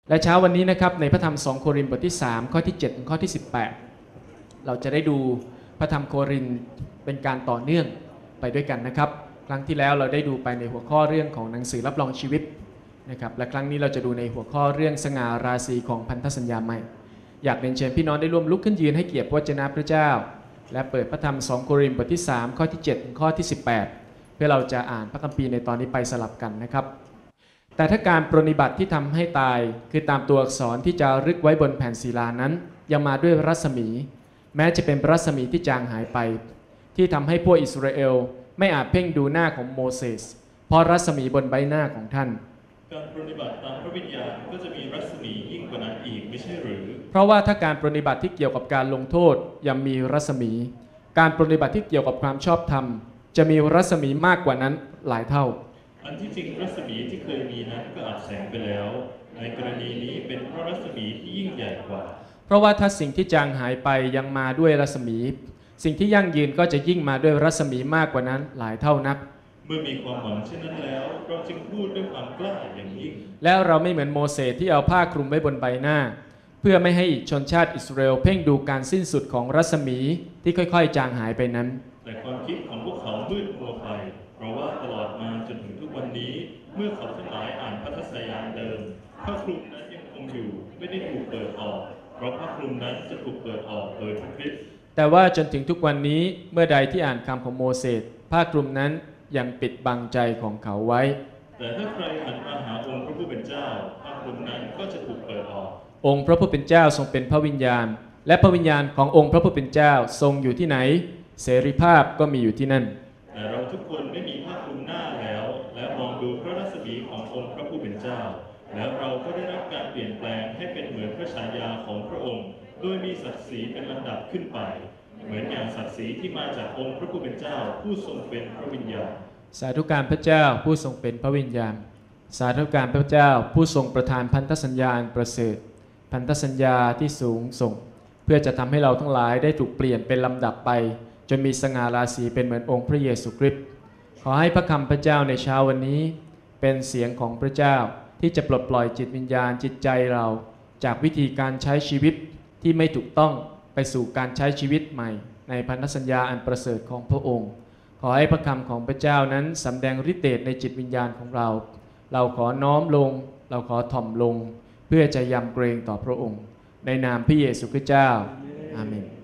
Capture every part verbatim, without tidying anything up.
และเช้าวันนี้นะครับในพระธรรมสองโครินธ์บทที่สามข้อที่เจ็ดถึงข้อที่สิบแปดเราจะได้ดูพระธรรมโครินธ์เป็นการต่อเนื่องไปด้วยกันนะครับครั้งที่แล้วเราได้ดูไปในหัวข้อเรื่องของหนังสือรับรองชีวิตนะครับและครั้งนี้เราจะดูในหัวข้อเรื่องสง่าราศีของพันธสัญญาใหม่อยากเรียนเชิญพี่น้องได้ร่วมลุกขึ้นยืนให้เกียรติพระวจนะพระเจ้าและเปิดพระธรรมสองโครินธ์บทที่สามข้อที่เจ็ดถึงข้อที่สิบแปดเพื่อเราจะอ่านพระคัมภีร์ในตอนนี้ไปสลับกันนะครับแต่ถ้าการปรนนิบัติที่ทำให้ตายคือตามตัวอักษรที่จะรึกไว้บนแผ่นศิลานั้นยังมาด้วยรัศมีแม้จะเป็นรัศมีที่จางหายไปที่ทำให้พวกอิสราเอลไม่อาจเพ่งดูหน้าของโมเสสเพราะรัศมีบนใบหน้าของท่านการปรนนิบัติตามพระวิญญาณก็จะมีรัศมียิ่งกว่านั้นอีกไม่ใช่หรือเพราะว่าถ้าการปรนนิบัติที่เกี่ยวกับการลงโทษยังมีรัศมีการปรนนิบัติที่เกี่ยวกับความชอบธรรมจะมีรัศมีมากกว่านั้นหลายเท่าอันที่จริงรัศมีที่เคยมีนั้นก็อาจแสงไปแล้วในกรณีนี้เป็นเพราะรัศมีที่ยิ่งใหญ่กว่าเพราะว่าถ้าสิ่งที่จางหายไปยังมาด้วยรัศมีสิ่งที่ยั่งยืนก็จะยิ่งมาด้วยรัศมีมากกว่านั้นหลายเท่านักเมื่อมีความหวังเช่นนั้นแล้วเราจึงพูดด้วยความกล้าอย่างยิ่งแล้วเราไม่เหมือนโมเสสที่เอาผ้าคลุมไว้บนใบหน้าเพื่อไม่ให้ชนชาติอิสราเอลเพ่งดูการสิ้นสุดของรัศมีที่ค่อยๆจางหายไปนั้นแต่ความคิดของพวกเขามืดมัวไปเพราะว่าตลอดมาจนถึงทุกวันนี้เมื่อเขาทั้งหลายอ่านพันธสัญญาเดิมผ้าคลุมนั้นยังคงอยู่ไม่ได้ถูกเปิดออกเพราะผ้าคลุมนั้นจะถูกเปิดออกโดยพระคริสต์แต่ว่าจนถึงทุกวันนี้เมื่อใดที่อ่านคำของโมเสสผ้าคลุมนั้นยังปิดบังใจของเขาไว้แต่ถ้าใครหันมาหาองค์พระผู้เป็นเจ้าผ้าคลุมนั้นก็จะถูกเปิดออกองค์พระผู้เป็นเจ้าทรงเป็นพระวิญญาณและพระวิญญาณขององค์พระผู้เป็นเจ้าทรงอยู่ที่ไหนเสรีภาพก็มีอยู่ที่นั่นแต่เราทุกคนไม่มีผ้าคลุมหน้าแล้วและมองดูพระรัศมีขององค์พระผู้เป็นเจ้าแล้วเราก็ได้รับการเปลี่ยนแปลงให้เป็นเหมือนพระฉายาของพระองค์โดยมีศักดิ์ศรีเป็นลำดับขึ้นไปเหมือนอย่างศักดิ์ศรีที่มาจากองค์พระผู้เป็นเจ้าผู้ทรงเป็นพระวิญญาณสาธุการพระเจ้าผู้ทรงเป็นพระวิญญาณสาธุการพระเจ้าผู้ทรงประทานพันธสัญญาอันประเสริฐพันธสัญญาที่สูงส่งเพื่อจะทำให้เราทั้งหลายได้ถูกเปลี่ยนเป็นลำดับไปจนมีสง่าราศีเป็นเหมือนองค์พระเยซูคริสต์ขอให้พระคำพระเจ้าในเช้าวันนี้เป็นเสียงของพระเจ้าที่จะปลดปล่อยจิตวิญญาณจิตใจเราจากวิธีการใช้ชีวิตที่ไม่ถูกต้องไปสู่การใช้ชีวิตใหม่ในพันธสัญญาอันประเสริฐของพระองค์ขอให้พระคำของพระเจ้านั้นสำแดงฤทธิ์เดชในจิตวิญญาณของเราเราขอน้อมลงเราขอถ่อมลงเพื่อจะยำเกรงต่อพระองค์ในนามพระเยซูคริสต์เจ้าอาเมน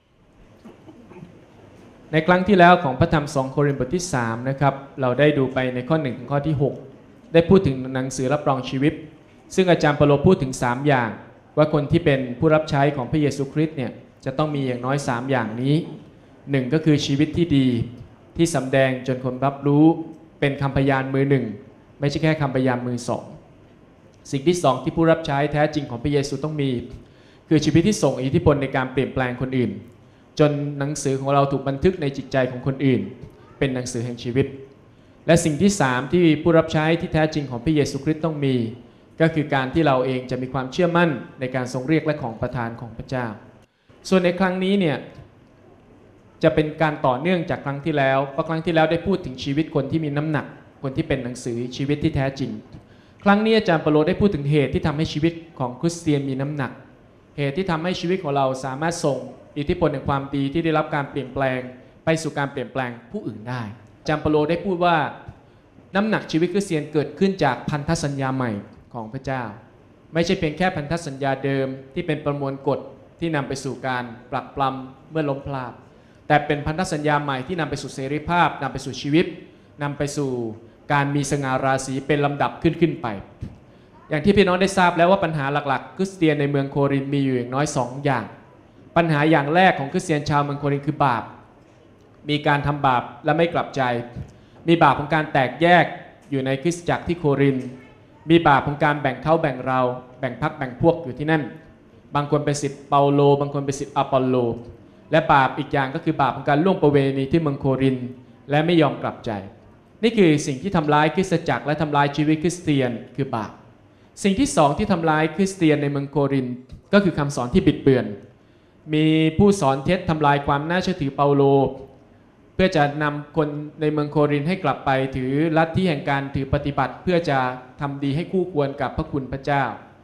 ในครั้งที่แล้วของพระธรรมสองโครินธ์บทที่สามนะครับเราได้ดูไปในข้อหนึ่งถึงข้อที่หกได้พูดถึงหนังสือรับรองชีวิตซึ่งอาจารย์เปโลพูดถึงสามอย่างว่าคนที่เป็นผู้รับใช้ของพระเยซูคริสต์เนี่ยจะต้องมีอย่างน้อยสามอย่างนี้หนึ่งก็คือชีวิตที่ดีที่สำแดงจนคนรับรู้เป็นคำพยานมือหนึ่งไม่ใช่แค่คำพยานมือสองสิ่งที่สองที่ผู้รับใช้แท้จริงของพระเยซูต้องมีคือชีวิตที่ส่งอิทธิพลในการเปลี่ยนแปลงคนอื่นจนหนังสือของเราถูกบันทึกในจิตใจของคนอื่นเป็นหนังสือแห่งชีวิตและสิ่งที่สามที่ผู้รับใช้ที่แท้จริงของพระเยซูคริสต์ต้องมีก็คือการที่เราเองจะมีความเชื่อมั่นในการทรงเรียกและของประทานของพระเจ้าส่วนในครั้งนี้เนี่ยจะเป็นการต่อเนื่องจากครั้งที่แล้วเพราะครั้งที่แล้วได้พูดถึงชีวิตคนที่มีน้ำหนักคนที่เป็นหนังสือชีวิตที่แท้จริงครั้งนี้อาจารย์เปโลได้พูดถึงเหตุที่ทำให้ชีวิตของคริสเตียนมีน้ำหนักเหตุที่ทำให้ชีวิตของเราสามารถส่งอิทธิพลแห่งความดีที่ได้รับการเปลี่ยนแปลงไปสู่การเปลี่ยนแปลงผู้อื่นได้อาจารย์เปโลได้พูดว่าน้ำหนักชีวิตคริสเตียนเกิดขึ้นจากพันธสัญญาใหม่ของพระเจ้าไม่ใช่เพียงแค่พันธสัญญาเดิมที่เป็นประมวลกฎที่นำไปสู่การปรักปรำเมื่อล้มพลาดแต่เป็นพันธสัญญาใหม่ที่นำไปสู่เสรีภาพนำไปสู่ชีวิตนำไปสู่การมีสง่าราศีเป็นลำดับขึ้นขึ้นไปอย่างที่พี่น้องได้ทราบแล้วว่าปัญหาหลักๆคริสเตียนในเมืองโครินธ์มีอยู่อย่างน้อยสองอย่างปัญหาอย่างแรกของคริสเตียนชาวเมืองโครินธ์คือบาปมีการทำบาปและไม่กลับใจมีบาปของการแตกแยกอยู่ในคริสตจักรที่โครินธ์มีบาปของการแบ่งเขาแบ่งเราแบ่งพรรคแบ่งพวกอยู่ที่นั่นบางคนเป็นศิษย์เปาโลบางคนเป็นศิษย์อปอลโลและบาปอีกอย่างก็คือบาปของการล่วงประเวณีที่เมืองโครินธ์และไม่ยอมกลับใจนี่คือสิ่งที่ทำร้ายคริสตจักรและทำลายชีวิตคริสเตียนคือบาปสิ่งที่สองที่ทำร้ายคริสเตียนในเมืองโครินธ์ก็คือคำสอนที่บิดเบือนมีผู้สอนเท็จทำลายความน่าเชื่อถือเปาโลเพื่อจะนำคนในเมืองโครินธ์ให้กลับไปถือลัทธิแห่งการถือปฏิบัติเพื่อจะทำดีให้คู่ควรกับพระคุณพระเจ้า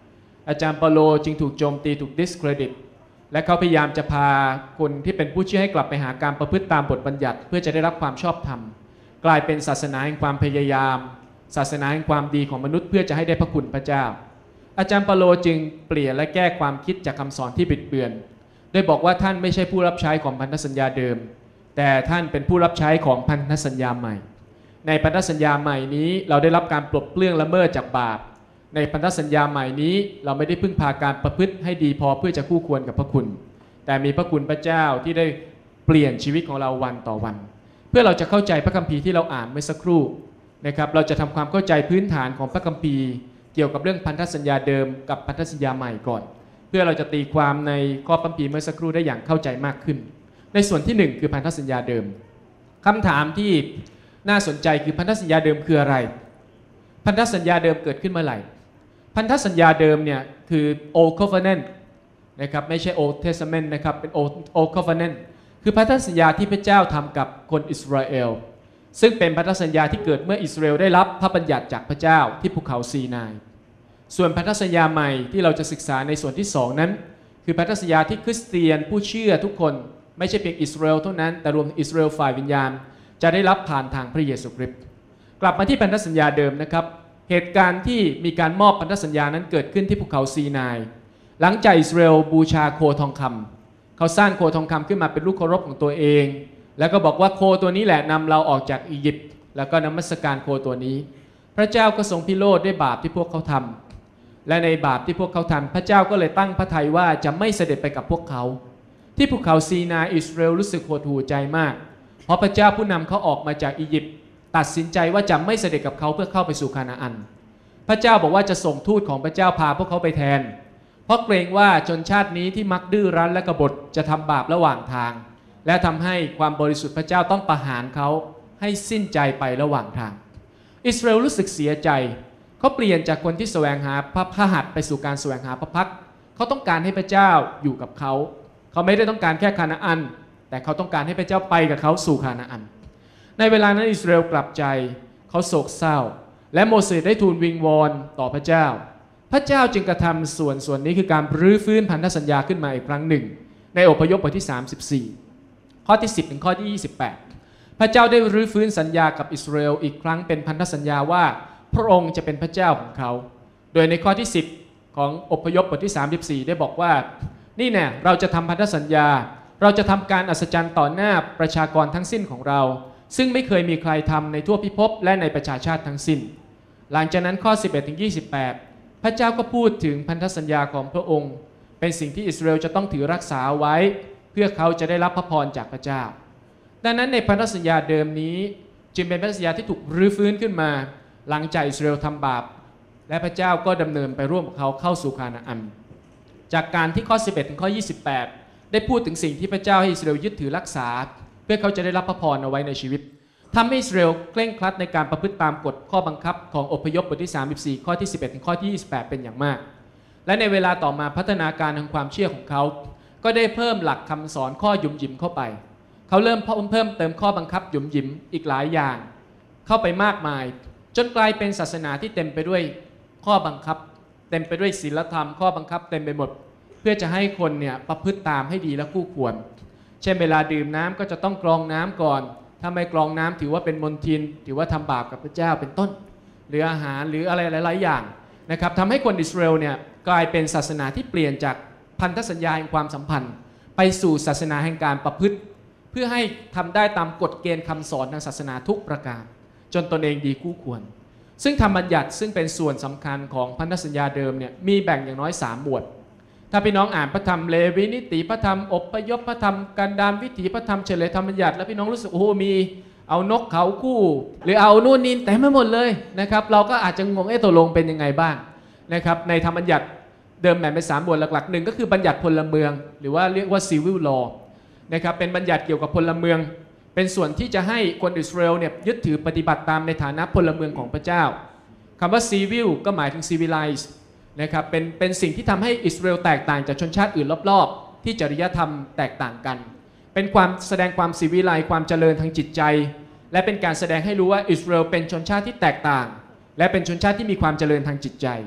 อาจารย์เปาโลจึงถูกโจมตีถูก discredit และเขาพยายามจะพาคนที่เป็นผู้เชื่อให้กลับไปหาการประพฤติตามบทบัญญัติเพื่อจะได้รับความชอบธรรมกลายเป็นศาสนาแห่งความพยายามศาสนาแห่งความดีของมนุษย์เพื่อจะให้ได้พระคุณพระเจ้าอาจารย์เปาโลจึงเปลี่ยนและแก้ความคิดจากคำสอนที่บิดเบือนโดยบอกว่าท่านไม่ใช่ผู้รับใช้ของพันธสัญญาเดิมแต่ท่านเป็นผู้รับใช้ของพันธสัญญาใหม่ในพันธสัญญาใหม่นี้เราได้รับการปลดเปลื้องละเมิดจากบาปในพันธสัญญาใหม่นี้เราไม่ได้พึ่งพาการประพฤติให้ดีพอเพื่อจะคู่ควรกับพระคุณแต่มีพระคุณพระเจ้าที่ได้เปลี่ยนชีวิตของเราวันต่อวันเพื่อเราจะเข้าใจพระคัมภีร์ที่เราอ่านเมื่อสักครู่นะครับเราจะทำความเข้าใจพื้นฐานของพระคัมภีร์เกี่ยวกับเรื่องพันธสัญญาเดิมกับพันธสัญญาใหม่ก่อนเพื่อเราจะตีความในข้อคัมภีร์เมื่อสักครู่ได้อย่างเข้าใจมากขึ้นในส่วนที่หนึ่งคือพันธสัญญาเดิมคำถามที่น่าสนใจคือพันธสัญญาเดิมคืออะไรพันธสัญญาเดิมเกิดขึ้นเมื่อไหร่พันธสัญญาเดิมเนี่ยคือ Old Covenant นะครับไม่ใช่ Old Testament นะครับเป็น Old Old Covenant คือพันธสัญญาที่พระเจ้าทำกับคนอิสราเอลซึ่งเป็นพันธสัญญาที่เกิดเมื่ออิสราเอลได้รับพระบัญญัติจากพระเจ้าที่ภูเขาซีนายส่วนพันธสัญญาใหม่ที่เราจะศึกษาในส่วนที่สองนั้นคือพันธสัญญาที่คริสเตียนผู้เชื่อทุกคนไม่ใช่เพียงอิสราเอลเท่านั้นแต่รวมอิสราเอลฝ่ายวิญญาณจะได้รับผ่านทางพระเยซูคริสต์กลับมาที่พันธสัญญาเดิมนะครับเหตุการณ์ที่มีการมอบพันธสัญญานั้นเกิดขึ้นที่ภูเขาซีนายหลังจากอิสราเอลบูชาโคทองคำเขาสร้างโคทองคำขึ้นมาเป็นลูกเคารพของตัวเองแล้วก็บอกว่าโคตัวนี้แหละนำเราออกจากอียิปต์แล้วก็นมัสการโคตัวนี้พระเจ้าก็ทรงพิโรธด้วยบาปที่พวกเขาทำและในบาปที่พวกเขาทำพระเจ้าก็เลยตั้งพระทัยว่าจะไม่เสด็จไปกับพวกเขาที่ภูเขาซีนายอิสราเอลรู้สึกหดหู่ใจมากเพราะพระเจ้าผู้นำเขาออกมาจากอียิปต์ตัดสินใจว่าจะไม่เสด็จกับเขาเพื่อเข้าไปสู่คานาอันพระเจ้าบอกว่าจะส่งทูตของพระเจ้าพาพวกเขาไปแทนเพราะเกรงว่าชนชาตินี้ที่มักดื้อรั้นและกบฏจะทำบาประหว่างทางและทำให้ความบริสุทธิ์พระเจ้าต้องประหารเขาให้สิ้นใจไประหว่างทางอิสราเอลรู้สึกเสียใจเขาเปลี่ยนจากคนที่แสวงหาพระพหัตถ์ไปสู่การแสวงหาพระพักตร์เขาต้องการให้พระเจ้าอยู่กับเขาเขาไม่ได้ต้องการแค่คานาอันแต่เขาต้องการให้พระเจ้าไปกับเขาสู่คานาอันในเวลานั้นอิสราเอลกลับใจเขาโศกเศร้าและโมเสสได้ทูลวิงวอนต่อพระเจ้าพระเจ้าจึงกระทำส่วนส่วนนี้คือการรื้อฟื้นพันธสัญญาขึ้นมาอีกครั้งหนึ่งในอพยพบทที่สามสิบสี่ข้อที่สิบถึงข้อที่ยี่สิบแปดพระเจ้าได้รื้อฟื้นสัญญากับอิสราเอลอีกครั้งเป็นพันธสัญญาว่าพระองค์จะเป็นพระเจ้าของเขาโดยในข้อที่สิบของอพยพบทที่สามสิบสี่ได้บอกว่านี่แน่เราจะทำพันธสัญญาเราจะทำการอัศจรรย์ต่อหน้าประชากรทั้งสิ้นของเราซึ่งไม่เคยมีใครทำในทั่วพิภพและในประชาชาติทั้งสิ้นหลังจากนั้นข้อสิบเอ็ดถึงยี่สิบแปดพระเจ้าก็พูดถึงพันธสัญญาของพระองค์เป็นสิ่งที่อิสราเอลจะต้องถือรักษาไว้เพื่อเขาจะได้รับพระพรจากพระเจ้าดังนั้นในพันธสัญญาเดิมนี้จึงเป็นพันธสัญญาที่ถูกรื้อฟื้นขึ้นมาหลังจากอิสราเอลทำบาปและพระเจ้าก็ดำเนินไปร่วมกับเขาเข้าสู่คานาอันจากการที่ข้อสิบเอ็ดถึงข้อยี่สิบแปดได้พูดถึงสิ่งที่พระเจ้าให้อิสราเอลยึดถือรักษาเพื่อเขาจะได้รับพระพรเอาไว้ในชีวิตทำให้อิสราเอลเคร่งครัดในการประพฤติตามกฎข้อบังคับของอพยพบทที่สามสิบสี่ข้อที่สิบเอ็ดถึงข้อที่ยี่สิบแปดเป็นอย่างมากและในเวลาต่อมาพัฒนาการทางความเชื่อของเขาก็ได้เพิ่มหลักคำสอนข้อหยุมหยิมเข้าไปเขาเริ่มเพิ่มเติมข้อบังคับหยุมหยิมอีกหลายอย่างเข้าไปมากมายจนกลายเป็นศาสนาที่เต็มไปด้วยข้อบังคับเต็มไปด้วยศีลธรรมข้อบังคับเต็มไปหมดเพื่อจะให้คนเนี่ยประพฤติตามให้ดีและคู่ควรเช่นเวลาดื่มน้ำก็จะต้องกรองน้ำก่อนถ้าไม่กรองน้ำถือว่าเป็นมลทินถือว่าทำบาปกับพระเจ้าเป็นต้นหรืออาหารหรืออะไรหลายๆอย่างนะครับทำให้คนอิสราเอลเนี่ยกลายเป็นศาสนาที่เปลี่ยนจากพันธสัญญาแห่งความสัมพันธ์ไปสู่ศาสนาแห่งการประพฤติเพื่อให้ทำได้ตามกฎเกณฑ์คำสอนทางศาสนาทุกประการจนตนเองดีคู่ควรซึ่งธรรมบัญญัติซึ่งเป็นส่วนสำคัญของพันธสัญญาเดิมเนี่ยมีแบ่งอย่างน้อยสามหมวดถ้าพี่น้องอ่านพระธรรมเลวีนิติพระธรรมอพยพพระธรรมกันดารวิถีพระธรรมเฉลยธรรมบัญญัติแล้วพี่น้องรู้สึกโอ้โหมีเอานกเขาคู่หรือเอานู่นนี่แต่ไม่หมดเลยนะครับเราก็อาจจะงงเอ๊ะตกลงเป็นยังไงบ้างนะครับในธรรมบัญญัติเดิมแบ่งเป็นสามหมวดหลักๆหนึ่งก็คือบัญญัติพลเมืองหรือว่าเรียกว่า civil law นะครับเป็นบัญญัติเกี่ยวกับพลเมืองเป็นส่วนที่จะให้คนอิสราเอลเนี่ยยึดถือปฏิบัติตามในฐานะพลเมืองของพระเจ้าคำว่า civil ก็หมายถึง civilize นะครับเป็นเป็นสิ่งที่ทำให้อิสราเอลแตกต่างจากชนชาติอื่นรอบๆที่จริยธรรมแตกต่างกันเป็นความแสดงความศิวิไลซ์ความเจริญทางจิตใจและเป็นการแสดงให้รู้ว่าอิสราเอลเป็นชนชาติที่แตกต่างและเป็นชนชาติที่มีความเจริญทางจิตใจ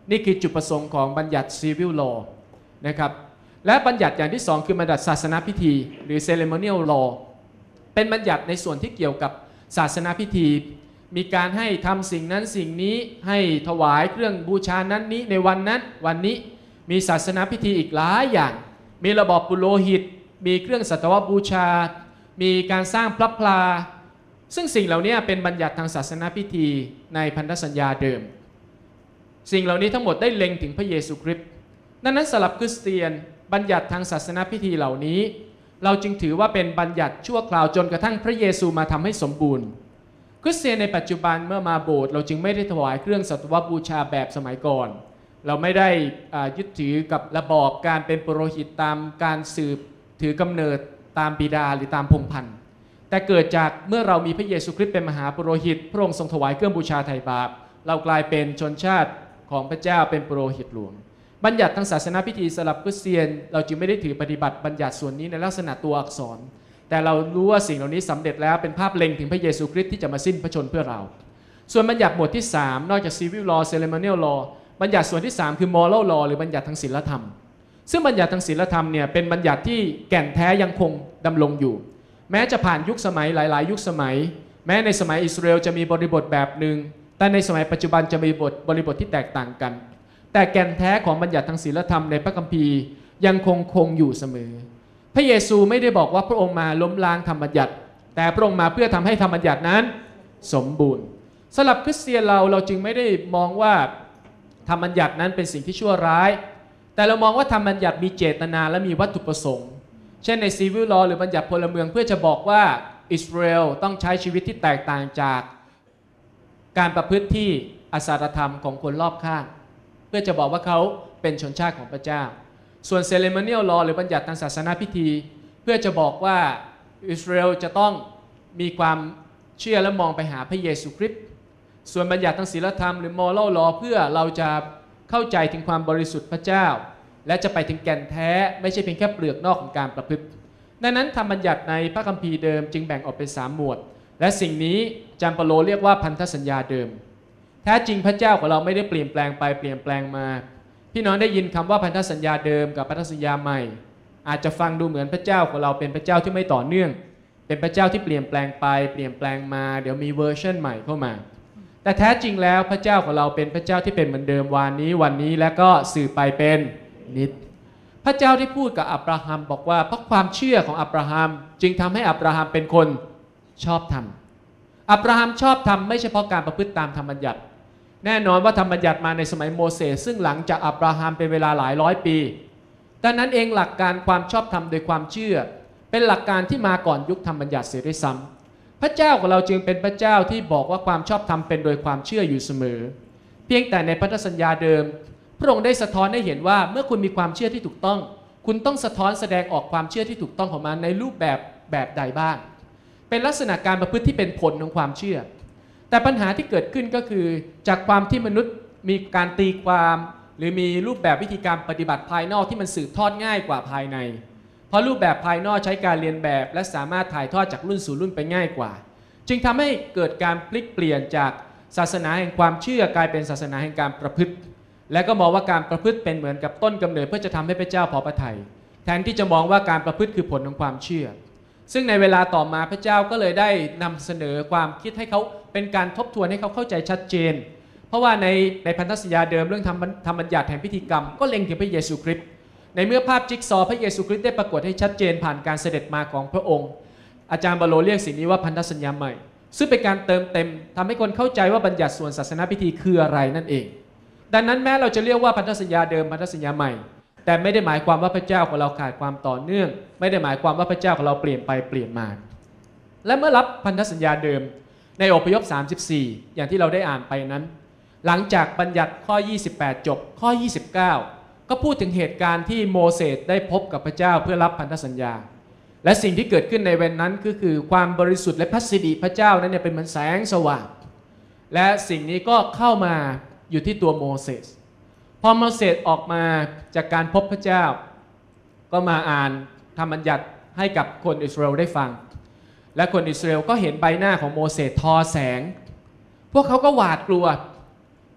นี่คือจุดประสงค์ของบัญญัติ Civil Law นะครับและบัญญัติอย่างที่สองคือบัญญัติศาสนาพิธีหรือ Ceremonial Law เป็นบัญญัติในส่วนที่เกี่ยวกับศาสนาพิธีมีการให้ทำสิ่งนั้นสิ่งนี้ให้ถวายเครื่องบูชานั้นนี้ในวันนั้นวันนี้มีศาสนาพิธีอีกหลายอย่างมีระบอบปุโรหิตมีเครื่องสัตวบูชามีการสร้างพระพลาซึ่งสิ่งเหล่านี้เป็นบัญญัติทางศาสนาพิธีในพันธสัญญาเดิมสิ่งเหล่านี้ทั้งหมดได้เล็งถึงพระเยซูคริสต์ดังนั้นสำหรับคริสเตียนบัญญัติทางศาสนาพิธีเหล่านี้เราจึงถือว่าเป็นบัญญัติชั่วคราวจนกระทั่งพระเยซูมาทำให้สมบูรณ์คริสเตียนในปัจจุบันเมื่อมาโบสถ์เราจึงไม่ได้ถวายเครื่องสัตวบูชาแบบสมัยก่อนเราไม่ได้ยึดถือกับระบอบการเป็นปุโรหิตตามการสืบถือกำเนิดตามบิดาหรือตามพงศ์พันธุ์แต่เกิดจากเมื่อเรามีพระเยซูคริสต์เป็นมหาปุโรหิตพระองค์ทรงถวายเครื่องบูชาไถ่บาปเรากลายเป็นชนชาติของพระเจ้าเป็นปุโรหิตหลวงบัญญัติทางศาสนาพิธีสำหรับคริสเตียนเราจึงไม่ได้ถือปฏิบัติบัญญัติส่วนนี้ในลักษณะตัวอักษรแต่เรารู้ว่าสิ่งเหล่านี้สำเร็จแล้วเป็นภาพเล็งถึงพระเยซูคริสต์ที่จะมาสิ้นพระชนเพื่อเราส่วนบัญญัติหมวดที่สามนอกจาก Civil Law Ceremonial Law บัญญัติส่วนที่สามคือ Moral Law หรือบัญญัติทางศีลธรรมซึ่งบัญญัติทางศีลธรรมเนี่ยเป็นบัญญัติที่แก่นแท้ยังคงดำรงอยู่แม้จะผ่านยุคสมัยหลายๆยุคสมัยแม้ในสมัยอิสราเอลจะมีบริบทแบบหนึ่งแต่ในสมัยปัจจุบันจะมีบทบริบทที่แตกต่างกันแต่แก่นแท้ของบัญญัติทางศีลธรรมในพระคัมภีร์ยังคงคงอยู่เสมอพระเยซูไม่ได้บอกว่าพระองค์มาล้มล้างธรรมบัญญัติแต่พระองค์มาเพื่อทำให้ธรรมบัญญัตินั้นสมบูรณ์สำหรับคริสเตียนเราเราจึงไม่ได้มองว่าธรรมบัญญัตินั้นเป็นสิ่งที่ชั่วร้ายแต่เรามองว่าธรรมบัญญัติมีเจตนาและมีวัตถุประสงค์เช่นใน Civil Law หรือบัญญัติพลเมืองเพื่อจะบอกว่าอิสราเอลต้องใช้ชีวิตที่แตกต่างจากการประพฤติที่อสัตธรรมของคนรอบข้างเพื่อจะบอกว่าเขาเป็นชนชาติของพระเจ้าส่วน Ceremonial Law หรือบัญญัติทางศาสนาพิธีเพื่อจะบอกว่าอิสราเอลจะต้องมีความเชื่อและมองไปหาพระเยซูคริสต์ส่วนบัญญัติทางศีลธรรมหรือ Moral Law เพื่อเราจะเข้าใจถึงความบริสุทธิ์พระเจ้าและจะไปถึงแก่นแท้ไม่ใช่เพียงแค่เปลือกนอกของการประพฤติดังนั้นธรรมบัญญัติในพระคัมภีร์เดิมจึงแบ่งออกเป็นสามหมวดและสิ่งนี้อาจารย์เปโลเรียกว่าพันธสัญญาเดิมแท้จริงพระเจ้าของเราไม่ได้เปลี่ยนแปลงไปเปลี่ยนแปลงมาพี่น้องได้ยินคำว่าพันธสัญญาเดิมกับพันธสัญญาใหม่อาจจะฟังดูเหมือนพระเจ้าของเราเป็นพระเจ้าที่ไม่ต่อเนื่องเป็นพระเจ้าที่เปลี่ยนแปลงไปเปลี่ยนแปลงมาเดี๋ยวมีเวอร์ชันใหม่เข้ามาแต่แท้จริงแล้วพระเจ้าของเราเป็นพระเจ้าที่เป็นเหมือนเดิมวันนี้วันนี้และก็สืบไปเป็นนิจพระเจ้าที่พูดกับอับราฮัมบอกว่าเพราะความเชื่อของอับราฮัมจึงทำให้อับราฮัมเป็นคนชอบธรรมอับราฮัมชอบธรรมไม่เฉพาะการประพฤติตามธรรมบัญญัติแน่นอนว่าธรรมบัญญัติมาในสมัยโมเสสซึ่งหลังจากอับราฮัมเป็นเวลาหลายร้อยปีดังนั้นเองหลักการความชอบธรรมโดยความเชื่อเป็นหลักการที่มาก่อนยุคธรรมบัญญัติเสียด้วยซ้ำพระเจ้าของเราจึงเป็นพระเจ้าที่บอกว่าความชอบธรรมเป็นโดยความเชื่ออยู่เสมอเพียงแต่ในพันธสัญญาเดิมพระองค์ได้สะท้อนให้เห็นว่าเมื่อคุณมีความเชื่อที่ถูกต้องคุณต้องสะท้อนแสดงออกความเชื่อที่ถูกต้องของมันในรูปแบบแบบใดบ้างเป็นลักษณะการประพฤติที่เป็นผลของความเชื่อแต่ปัญหาที่เกิดขึ้นก็คือจากความที่มนุษย์มีการตีความหรือมีรูปแบบวิธีการปฏิบัติภายนอกที่มันสืบทอดง่ายกว่าภายในเพราะรูปแบบภายนอกใช้การเรียนแบบและสามารถถ่ายทอดจากรุ่นสู่รุ่นไปง่ายกว่าจึงทำให้เกิดการพลิกเปลี่ยนจากศาสนาแห่งความเชื่อกลายเป็นศาสนาแห่งการประพฤติและก็มองว่าการประพฤติเป็นเหมือนกับต้นกำเนิดเพื่อจะทำให้พระเจ้าพอพระทัยแทนที่จะมองว่าการประพฤติคือผลของความเชื่อซึ่งในเวลาต่อมาพระเจ้าก็เลยได้นำเสนอความคิดให้เขาเป็นการทบทวนให้เขาเข้าใจชัดเจนเพราะว่าในในพันธสัญญาเดิมเรื่องธรรมธรรมบัญญัติแห่งพิธีกรรมก็เล็งถึงพระเยซูคริสต์ในเมื่อภาพจิ๊กซอว์พระเยซูคริสต์ได้ปรากฏให้ชัดเจนผ่านการเสด็จมาของพระองค์อาจารย์บาโลเรียกสิ่งนี้ว่าพันธสัญญาใหม่ซึ่งเป็นการเติมเต็มทำให้คนเข้าใจว่าบัญญัติส่วนศาสนาพิธีคืออะไรนั่นเองดังนั้นแม้เราจะเรียกว่าพันธสัญญาเดิมพันธสัญญาใหม่แต่ไม่ได้หมายความว่าพระเจ้าของเราขาดความต่อเนื่องไม่ได้หมายความว่าพระเจ้าของเราเปลี่ยนไปเปลี่ยนมาและเมื่อรับพันธสัญญาเดิมในอพยพสามสิบสี่อย่างที่เราได้อ่านไปนั้นหลังจากบัญญัติข้อยี่สิบแปดจบข้อยี่สิบเก้าก็พูดถึงเหตุการณ์ที่โมเสสได้พบกับพระเจ้าเพื่อรับพันธสัญญาและสิ่งที่เกิดขึ้นในวันนั้นก็คือความบริสุทธิ์และพระสิริพระเจ้านั้นเนี่ยเป็นเหมือนแสงสว่างและสิ่งนี้ก็เข้ามาอยู่ที่ตัวโมเสสพอโมเสสออกมาจากการพบพระเจ้าก็มาอ่านธรรมบัญญัติให้กับคนอิสราเอลได้ฟังและคนอิสราเอลก็เห็นใบหน้าของโมเสสทอแสงพวกเขาก็หวาดกลัว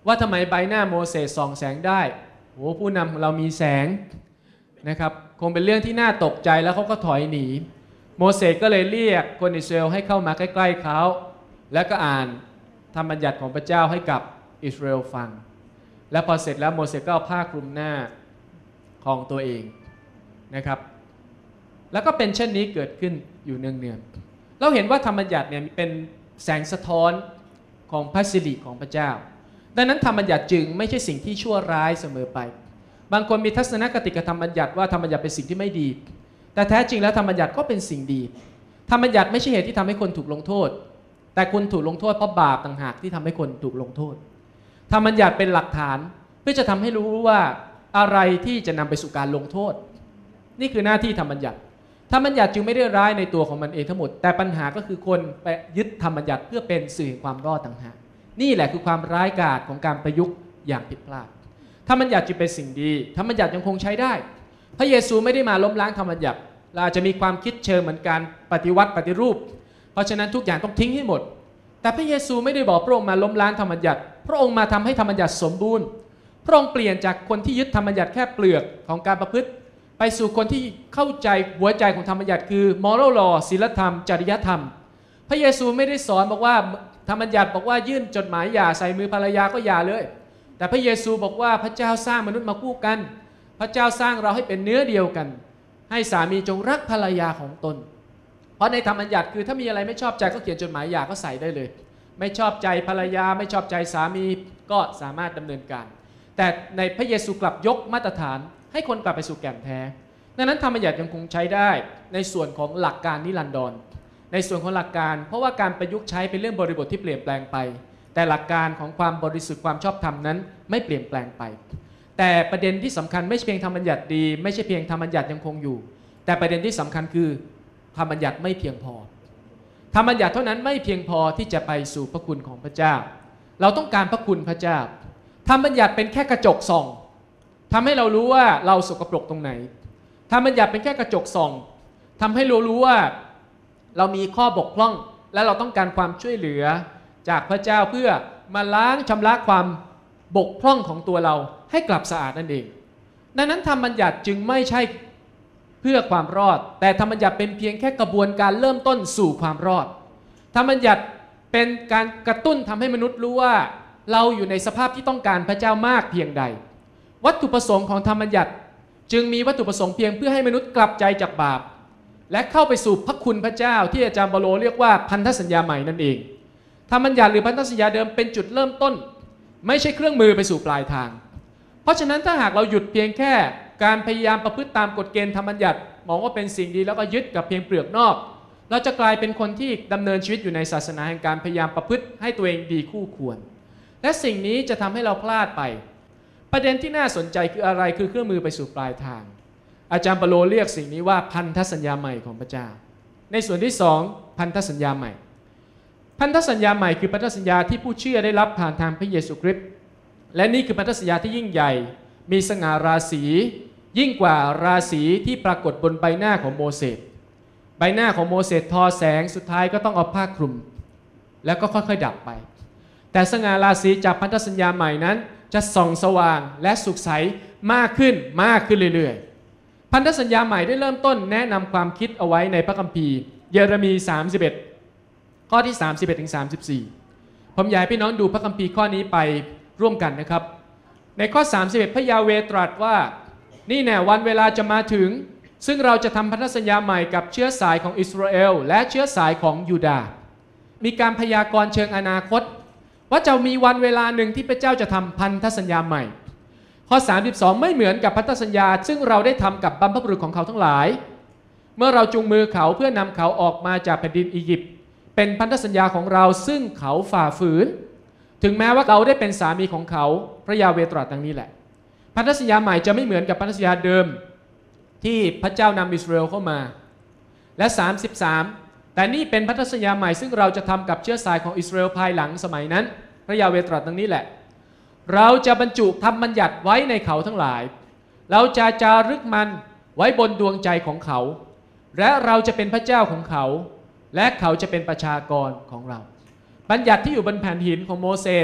ว่าทำไมใบหน้าโมเสสส่องแสงได้โอ้ผู้นำของเรามีแสงนะครับคงเป็นเรื่องที่น่าตกใจแล้วเขาก็ถอยหนีโมเสสก็เลยเรียกคนอิสราเอลให้เข้ามาใกล้ๆเขาแล้วก็อ่านธรรมบัญญัติของพระเจ้าให้กับอิสราเอลฟังและพอเสร็จแล้วโมเสสก็เอาผ้าคลุมหน้าของตัวเองนะครับแล้วก็เป็นเช่นนี้เกิดขึ้นอยู่เนืองๆเราเห็นว่าธรรมบัญญัติเนี่ยเป็นแสงสะท้อนของพระสิริของพระเจ้าดังนั้นธรรมบัญญัติจึงไม่ใช่สิ่งที่ชั่วร้ายเสมอไปบางคนมีทัศนคติกับธรรมบัญญัติว่าธรรมบัญญัติเป็นสิ่งที่ไม่ดีแต่แท้จริงแล้วธรรมบัญญัติก็เป็นสิ่งดีธรรมบัญญัติไม่ใช่เหตุที่ทำให้คนถูกลงโทษแต่คุณถูกลงโทษเพราะบาปต่างหากที่ทำให้คนถูกลงโทษธรรมบัญญัติเป็นหลักฐานเพื่อจะทำให้รู้ว่าอะไรที่จะนำไปสู่การลงโทษนี่คือหน้าที่ธรรมบัญญัติธรรมบัญญัติจึงไม่ได้ร้ายในตัวของมันเองทั้งหมดแต่ปัญหาก็คือคนไปยึดธรรมบัญญัติเพื่อเป็นสื่อแห่งความรอดต่างหากนี่แหละคือความร้ายกาจของการประยุกต์อย่างผิดพลาดธรรมบัญญัติจึงเป็นสิ่งดีธรรมบัญญัติยังคงใช้ได้พระเยซูไม่ได้มาล้มล้างธรรมบัญญัติเราอาจจะมีความคิดเชิงเหมือนการปฏิวัติปฏิรูปเพราะฉะนั้นทุกอย่างต้องทิ้งให้หมดแต่พระเยซูไม่ได้บอกพระองค์มาล้มล้างธรรมบัญญัติพระองค์มาทำให้ธรรมบัญญัติสมบูรณ์พระองค์เปลี่ยนจากคนที่ยึดธรรมบัญญัติแค่เปลือกของการประพฤติไปสู่คนที่เข้าใจหัวใจของธรรมบัญญัติคือ moral law ศีลธรรมจริยธรรมพระเยซูไม่ได้สอนบอกว่าธรรมบัญญัติบอกว่ายื่นจดหมายหย่าใส่มือภรรยาก็หย่าเลยแต่พระเยซูบอกว่าพระเจ้าสร้างมนุษย์มาคู่กันพระเจ้าสร้างเราให้เป็นเนื้อเดียวกันให้สามีจงรักภรรยาของตนเพราะในธรรมบัญญัติคือถ้ามีอะไรไม่ชอบใจก็เขียนจดหมายหย่าก็ใส่ได้เลยไม่ชอบใจภรรยาไม่ชอบใจสามีก็สามารถดำเนินการแต่ในพระเยซูกลับยกมาตรฐานให้คนกลับไปสู่แก่นแท้ดังนั้นธรรมบัญญัติยังคงใช้ได้ในส่วนของหลักการนิรันดรในส่วนของหลักการเพราะว่าการประยุกต์ใช้เป็นเรื่องบริบทที่เปลี่ยนแปลงไปแต่หลักการของความบริสุทธิ์ความชอบธรรมนั้นไม่เปลี่ยนแปลงไปแต่ประเด็นที่สำคัญไม่ใช่เพียงธรรมบัญญัติดีไม่ใช่เพียงธรรมบัญญัติยังคงอยู่แต่ประเด็นที่สำคัญคือธรรมบัญญัติไม่เพียงพอธรรมบัญญัติเท่านั้นไม่เพียงพอที่จะไปสู่พระคุณของพระเจ้าเราต้องการพระคุณพระเจ้าธรรมบัญญัติเป็นแค่กระจกส่องทำให้เรารู้ว่าเราสกปรกตรงไหนธรรมบัญญัติเป็นแค่กระจกส่องทำให้เรารู้ว่าเรามีข้อบกพร่องและเราต้องการความช่วยเหลือจากพระเจ้าเพื่อมาล้างชำระความบกพร่องของตัวเราให้กลับสะอาดนั่นเองดังนั้นธรรมบัญญัติจึงไม่ใช่เพื่อความรอดแต่ธรรมบัญญัติเป็นเพียงแค่กระบวนการเริ่มต้นสู่ความรอดธรรมบัญญัติเป็นการกระตุ้นทำให้มนุษย์รู้ว่าเราอยู่ในสภาพที่ต้องการพระเจ้ามากเพียงใดวัตถุประสงค์ของธรรมบัญญัติจึงมีวัตถุประสงค์เพียงเพื่อให้มนุษย์กลับใจจากบาปและเข้าไปสู่พระคุณพระเจ้าที่อาจารย์เปาโลเรียกว่าพันธสัญญาใหม่นั่นเองธรรมบัญญัติหรือพันธสัญญาเดิมเป็นจุดเริ่มต้นไม่ใช่เครื่องมือไปสู่ปลายทางเพราะฉะนั้นถ้าหากเราหยุดเพียงแค่การพยายามประพฤติตามกฎเกณฑ์ธรรมบัญญัติมองว่าเป็นสิ่งดีแล้วก็ยึดกับเพียงเปลือกนอกเราจะกลายเป็นคนที่ดำเนินชีวิตอยู่ในศาสนาแห่งการพยายามประพฤติให้ตัวเองดีคู่ควรและสิ่งนี้จะทำให้เราพลาดไปประเด็นที่น่าสนใจคืออะไรคือเครื่องมือไปสู่ปลายทางอาจารย์เปาโลเรียกสิ่งนี้ว่าพันธสัญญาใหม่ของพระเจ้าในส่วนที่สองพันธสัญญาใหม่พันธสัญญาใหม่คือพันธสัญญาที่ผู้เชื่อได้รับผ่านทางพระเยซูคริสต์และนี่คือพันธสัญญาที่ยิ่งใหญ่มีสง่าราศียิ่งกว่าราศีที่ปรากฏบนใบหน้าของโมเสสใบหน้าของโมเสสทอแสงสุดท้ายก็ต้องเอาผ้าคลุมแล้วก็ค่อยๆดับไปแต่สง่าราศีจากพันธสัญญาใหม่นั้นจะส่องสว่างและสุขใสมากขึ้นมากขึ้นเรื่อยๆพันธสัญญาใหม่ได้เริ่มต้นแนะนำความคิดเอาไว้ในพระคัมภีร์เยเรมีสามสิบเอ็ดข้อที่สามสิบเอ็ดถึงสามสิบสี่ผมอยากให้พี่น้องดูพระคัมภีร์ข้อนี้ไปร่วมกันนะครับในข้อสามสิบเอ็ดพระยาเวห์ตรัสว่านี่แน่วันเวลาจะมาถึงซึ่งเราจะทำพันธสัญญาใหม่กับเชื้อสายของอิสราเอลและเชื้อสายของยูดาห์มีการพยากรณ์เชิงอนาคตว่าจะมีวันเวลาหนึ่งที่พระเจ้าจะทำพันธสัญญาใหม่ข้อสามสิบสองไม่เหมือนกับพันธสัญญาซึ่งเราได้ทำกับบรรพบุรุษของเขาทั้งหลายเมื่อเราจูงมือเขาเพื่อนำเขาออกมาจากแผ่นดินอียิปต์เป็นพันธสัญญาของเราซึ่งเขาฝ่าฝืนถึงแม้ว่าเราได้เป็นสามีของเขาพระยาเวห์ตรัสดังนี้แหละพันธสัญญาใหม่จะไม่เหมือนกับพันธสัญญาเดิมที่พระเจ้านำอิสราเอลเข้ามาและสามสิบสามแต่นี่เป็นพันธสัญญาใหม่ซึ่งเราจะทำกับเชื้อสายของอิสราเอลภายหลังสมัยนั้นพระยาเวห์ตรัสดังนี้แหละเราจะบรรจุธรรมบัญญัติไว้ในเขาทั้งหลายเราจะจารึกมันไว้บนดวงใจของเขาและเราจะเป็นพระเจ้าของเขาและเขาจะเป็นประชากรของเราบัญญัติที่อยู่บนแผ่นหินของโมเสส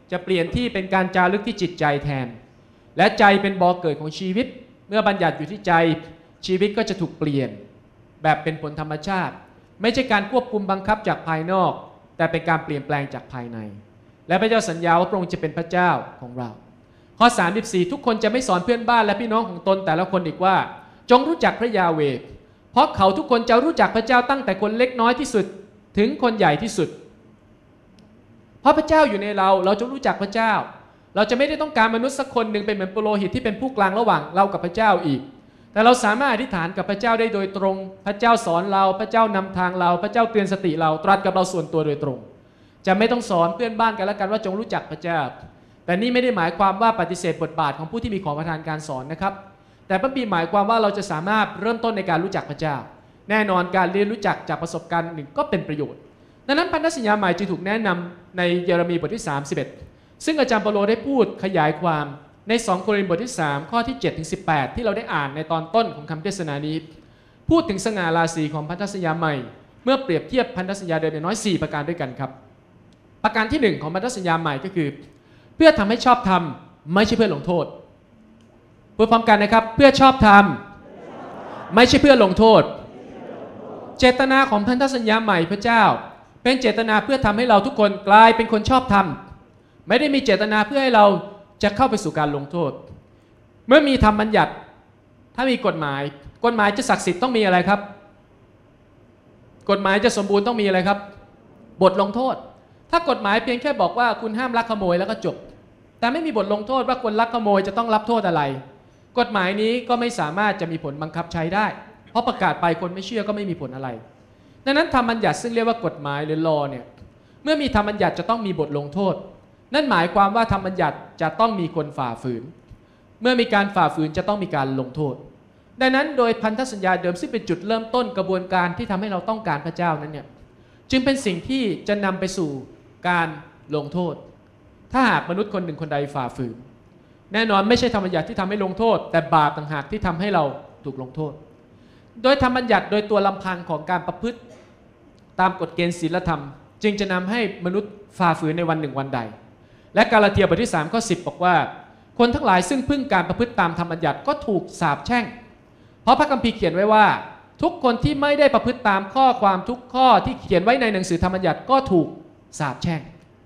จะเปลี่ยนที่เป็นการจารึกที่จิตใจแทนและใจเป็นบ่อเกิดของชีวิตเมื่อบัญญัติอยู่ที่ใจชีวิตก็จะถูกเปลี่ยนแบบเป็นผลธรรมชาติไม่ใช่การควบคุมบังคับจากภายนอกแต่เป็นการเปลี่ยนแปลงจากภายในและพระเจ้าสัญญาว่าพระองค์จะเป็นพระเจ้าของเราข้อสามสิบสี่ทุกคนจะไม่สอนเพื่อนบ้านและพี่น้องของตนแต่ละคนอีกว่าจงรู้จักพระยาเวห์เพราะเขาทุกคนจะรู้จักพระเจ้าตั้งแต่คนเล็กน้อยที่สุดถึงคนใหญ่ที่สุดเพราะพระเจ้าอยู่ในเราเราจะรู้จักพระเจ้าเราจะไม่ได้ต้องการมนุษย์สักคนหนึ่งเป็นเหมือนปุโรหิตที่เป็นผู้กลางระหว่างเรากับพระเจ้าอีกแต่เราสามารถอธิษฐานกับพระเจ้าได้โดยตรงพระเจ้าสอนเราพระเจ้านำทางเราพระเจ้าเตือนสติเราตรัสกับเราส่วนตัวโดยตรงจะไม่ต้องสอนเพื่อนบ้านกันแล้วกันว่าจงรู้จักพระเจ้าแต่นี่ไม่ได้หมายความว่าปฏิเสธบทบาทของผู้ที่มีของประทานการสอนนะครับแต่พระบิดาหมายความว่าเราจะสามารถเริ่มต้นในการรู้จักพระเจ้าแน่นอนการเรียนรู้จักจากประสบการณ์หนึ่งก็เป็นประโยชน์ดังนั้นพันธสัญญาใหม่จึงถูกแนะนำในเยเรมีบทที่สามสิบเอ็ดซึ่งอาจารย์เปาโลได้พูดขยายความในสองโครินธ์บทที่สามข้อที่เจ็ดถึงสิบแปดที่เราได้อ่านในตอนต้นของคำเทศนานี้พูดถึงสง่าราศีของพันธสัญญาใหม่เมื่อเปรียบเทียบพันธสัญญาเดิมอย่างน้อยสี่ประการด้วยกันครับประการที่หนึ่งของพันธสัญญาใหม่ก็คือเพื่อทำให้ชอบธรรมไม่ใช่เพื่อลงโทษพูดพร้อมกันนะครับเพื่อชอบธรรมไม่ใช่เพื่อลงโทษเจตนาของพันธสัญญาใหม่พระเจ้าเป็นเจตนาเพื่อทำให้เราทุกคนกลายเป็นคนชอบธรรมไม่ได้มีเจตนาเพื่อให้เราจะเข้าไปสู่การลงโทษเมื่อมีธรรมบัญญัติถ้ามีกฎหมายกฎหมายจะศักดิ์สิทธิ์ต้องมีอะไรครับกฎหมายจะสมบูรณ์ต้องมีอะไรครับบทลงโทษถ้ากฎหมายเพียงแค่บอกว่าคุณห้ามลักขโมยแล้วก็จบแต่ไม่มีบทลงโทษว่าคนลักขโมยจะต้องรับโทษอะไรกฎหมายนี้ก็ไม่สามารถจะมีผลบังคับใช้ได้เพราะประกาศไปคนไม่เชื่อก็ไม่มีผลอะไรดังนั้นธรรมบัญญัติซึ่งเรียกว่ากฎหมายหรือ law เนี่ยเมื่อมีธรรมบัญญัติจะต้องมีบทลงโทษนั่นหมายความว่าธรรมบัญญัติจะต้องมีคนฝ่าฝืนเมื่อมีการฝ่าฝืนจะต้องมีการลงโทษดังนั้นโดยพันธสัญญาเดิมซึ่งเป็นจุดเริ่มต้นกระบวนการที่ทำให้เราต้องการพระเจ้านั้นเนี่ยจึงเป็นสิ่งที่จะนำไปสู่การลงโทษถ้าหากมนุษย์คนหนึ่งคนใดฝ่าฝืนแน่นอนไม่ใช่ธรรมบัญญัติที่ทำให้ลงโทษแต่บาปต่างหากที่ทำให้เราถูกลงโทษโดยธรรมบัญญัติโดยตัวลำพังของการประพฤติตามกฎเกณฑ์ศีลธรรมจึงจะนำให้มนุษย์ฝ่าฝืนในวันหนึ่งวันใดและกาลาเทียบทที่สามข้อสิบบอกว่าคนทั้งหลายซึ่งพึ่งการประพฤติตามธรรมบัญญัติก็ถูกสาปแช่งเพราะพระคัมภีร์เขียนไว้ว่าทุกคนที่ไม่ได้ประพฤติตามข้อความทุกข้อที่เขียนไว้ในหนังสือธรรมบัญญัติก็ถูกสาปแช่ง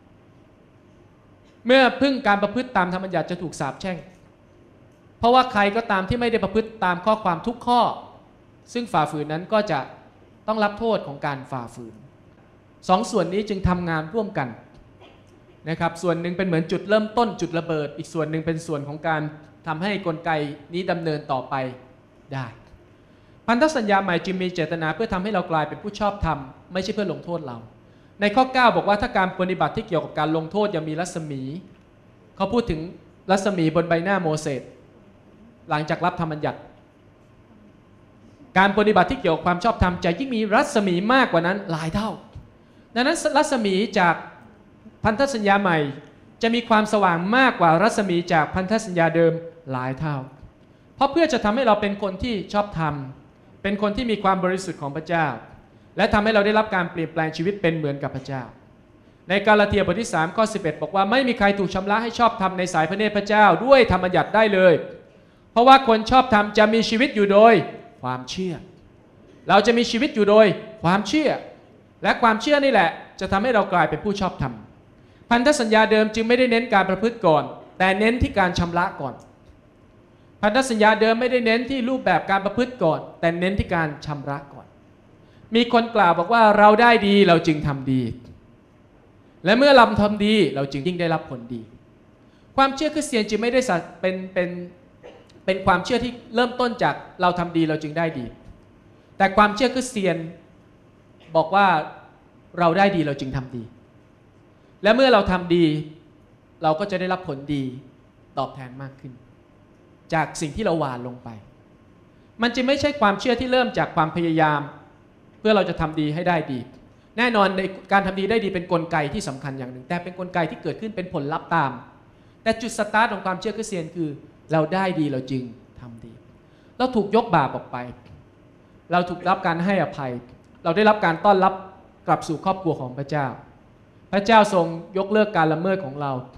เมื่อพึ่งการประพฤติตามธรรมบัญญัติจะถูกสาปแช่งเพราะว่าใครก็ตามที่ไม่ได้ประพฤติตามข้อความทุกข้อซึ่งฝ่าฝืนนั้นก็จะต้องรับโทษของการฝ่าฝืนสองส่วนนี้จึงทำงานร่วมกันนะครับส่วนหนึ่งเป็นเหมือนจุดเริ่มต้นจุดระเบิดอีกส่วนหนึ่งเป็นส่วนของการทำให้กลไกนี้ดำเนินต่อไปได้พันธสัญญาใหม่จึงมีเจตนาเพื่อทำให้เรากลายเป็นผู้ชอบธรรมไม่ใช่เพื่อลงโทษเราในข้อเก้าบอกว่าถ้าการปฏิบัติที่เกี่ยวกับการลงโทษยังมีรัศมีเขาพูดถึงรัศมีบนใบหน้าโมเสสหลังจากรับธรรมบัญญัติการปฏิบัติที่เกี่ยวกับความชอบธรรมจะยิ่งมีรัศมีมากกว่านั้นหลายเท่าดังนั้นรัศมีจากพันธสัญญาใหม่จะมีความสว่างมากกว่ารัศมีจากพันธสัญญาเดิมหลายเท่าเพราะเพื่อจะทำให้เราเป็นคนที่ชอบธรรมเป็นคนที่มีความบริสุทธิ์ของพระเจ้าและทำให้เราได้รับการเปลี่ยนแปลงชีวิตเป็นเหมือนกับพระเจ้าในกาลาเทียบทที่สามข้อสิบเอ็ดบอกว่าไม่มีใครถูกชำระให้ชอบธรรมในสายพระเนตรพระเจ้าด้วยธรรมบัญญัติได้เลยเพราะว่าคนชอบธรรมจะมีชีวิตอยู่โดยความเชื่อเราจะมีชีวิตอยู่โดยความเชื่อและความเชื่อนี่แหละจะทำให้เรากลายเป็นผู้ชอบธรรมพันธสัญญาเดิมจึงไม่ได้เน้นการประพฤติก่อนแต่เน้นที่การชำระก่อนพันธสัญญาเดิมไม่ได้เน้นที่รูปแบบการประพฤติก่อนแต่เน้นที่การชำระก่อนมีคนกล่าวบอกว่าเราได้ดีเราจึงทำดีและเมื่อเราทำดีเราจึงยิ่งได้รับผลดีความเชื่อคริสเตียนจึงไม่ได้เป็นเป็นเป็นความเชื่อที่เริ่มต้นจากเราทำดีเราจึงได้ดีแต่ความเชื่อคริสเตียนบอกว่าเราได้ดีเราจึงทำดีและเมื่อเราทำดีเราก็จะได้รับผลดีตอบแทนมากขึ้นจากสิ่งที่เราหว่านลงไปมันจะไม่ใช่ความเชื่อที่เริ่มจากความพยายามเพื่อเราจะทำดีให้ได้ดีแน่นอนในการทำดีได้ดีเป็นกลไกที่สำคัญอย่างหนึ่งแต่เป็นกลไกที่เกิดขึ้นเป็นผลลัพธ์ตามแต่จุดสตาร์ทของความเชื่อคริสเตียนคือเราได้ดีเราจึงทำดีเราถูกยกบาปออกไปเราถูกรับการให้อภัยเราได้รับการต้อนรับกลับสู่ครอบครัวของพระเจ้าพระเจ้าทรงยกเลิกการละเมิดของเรา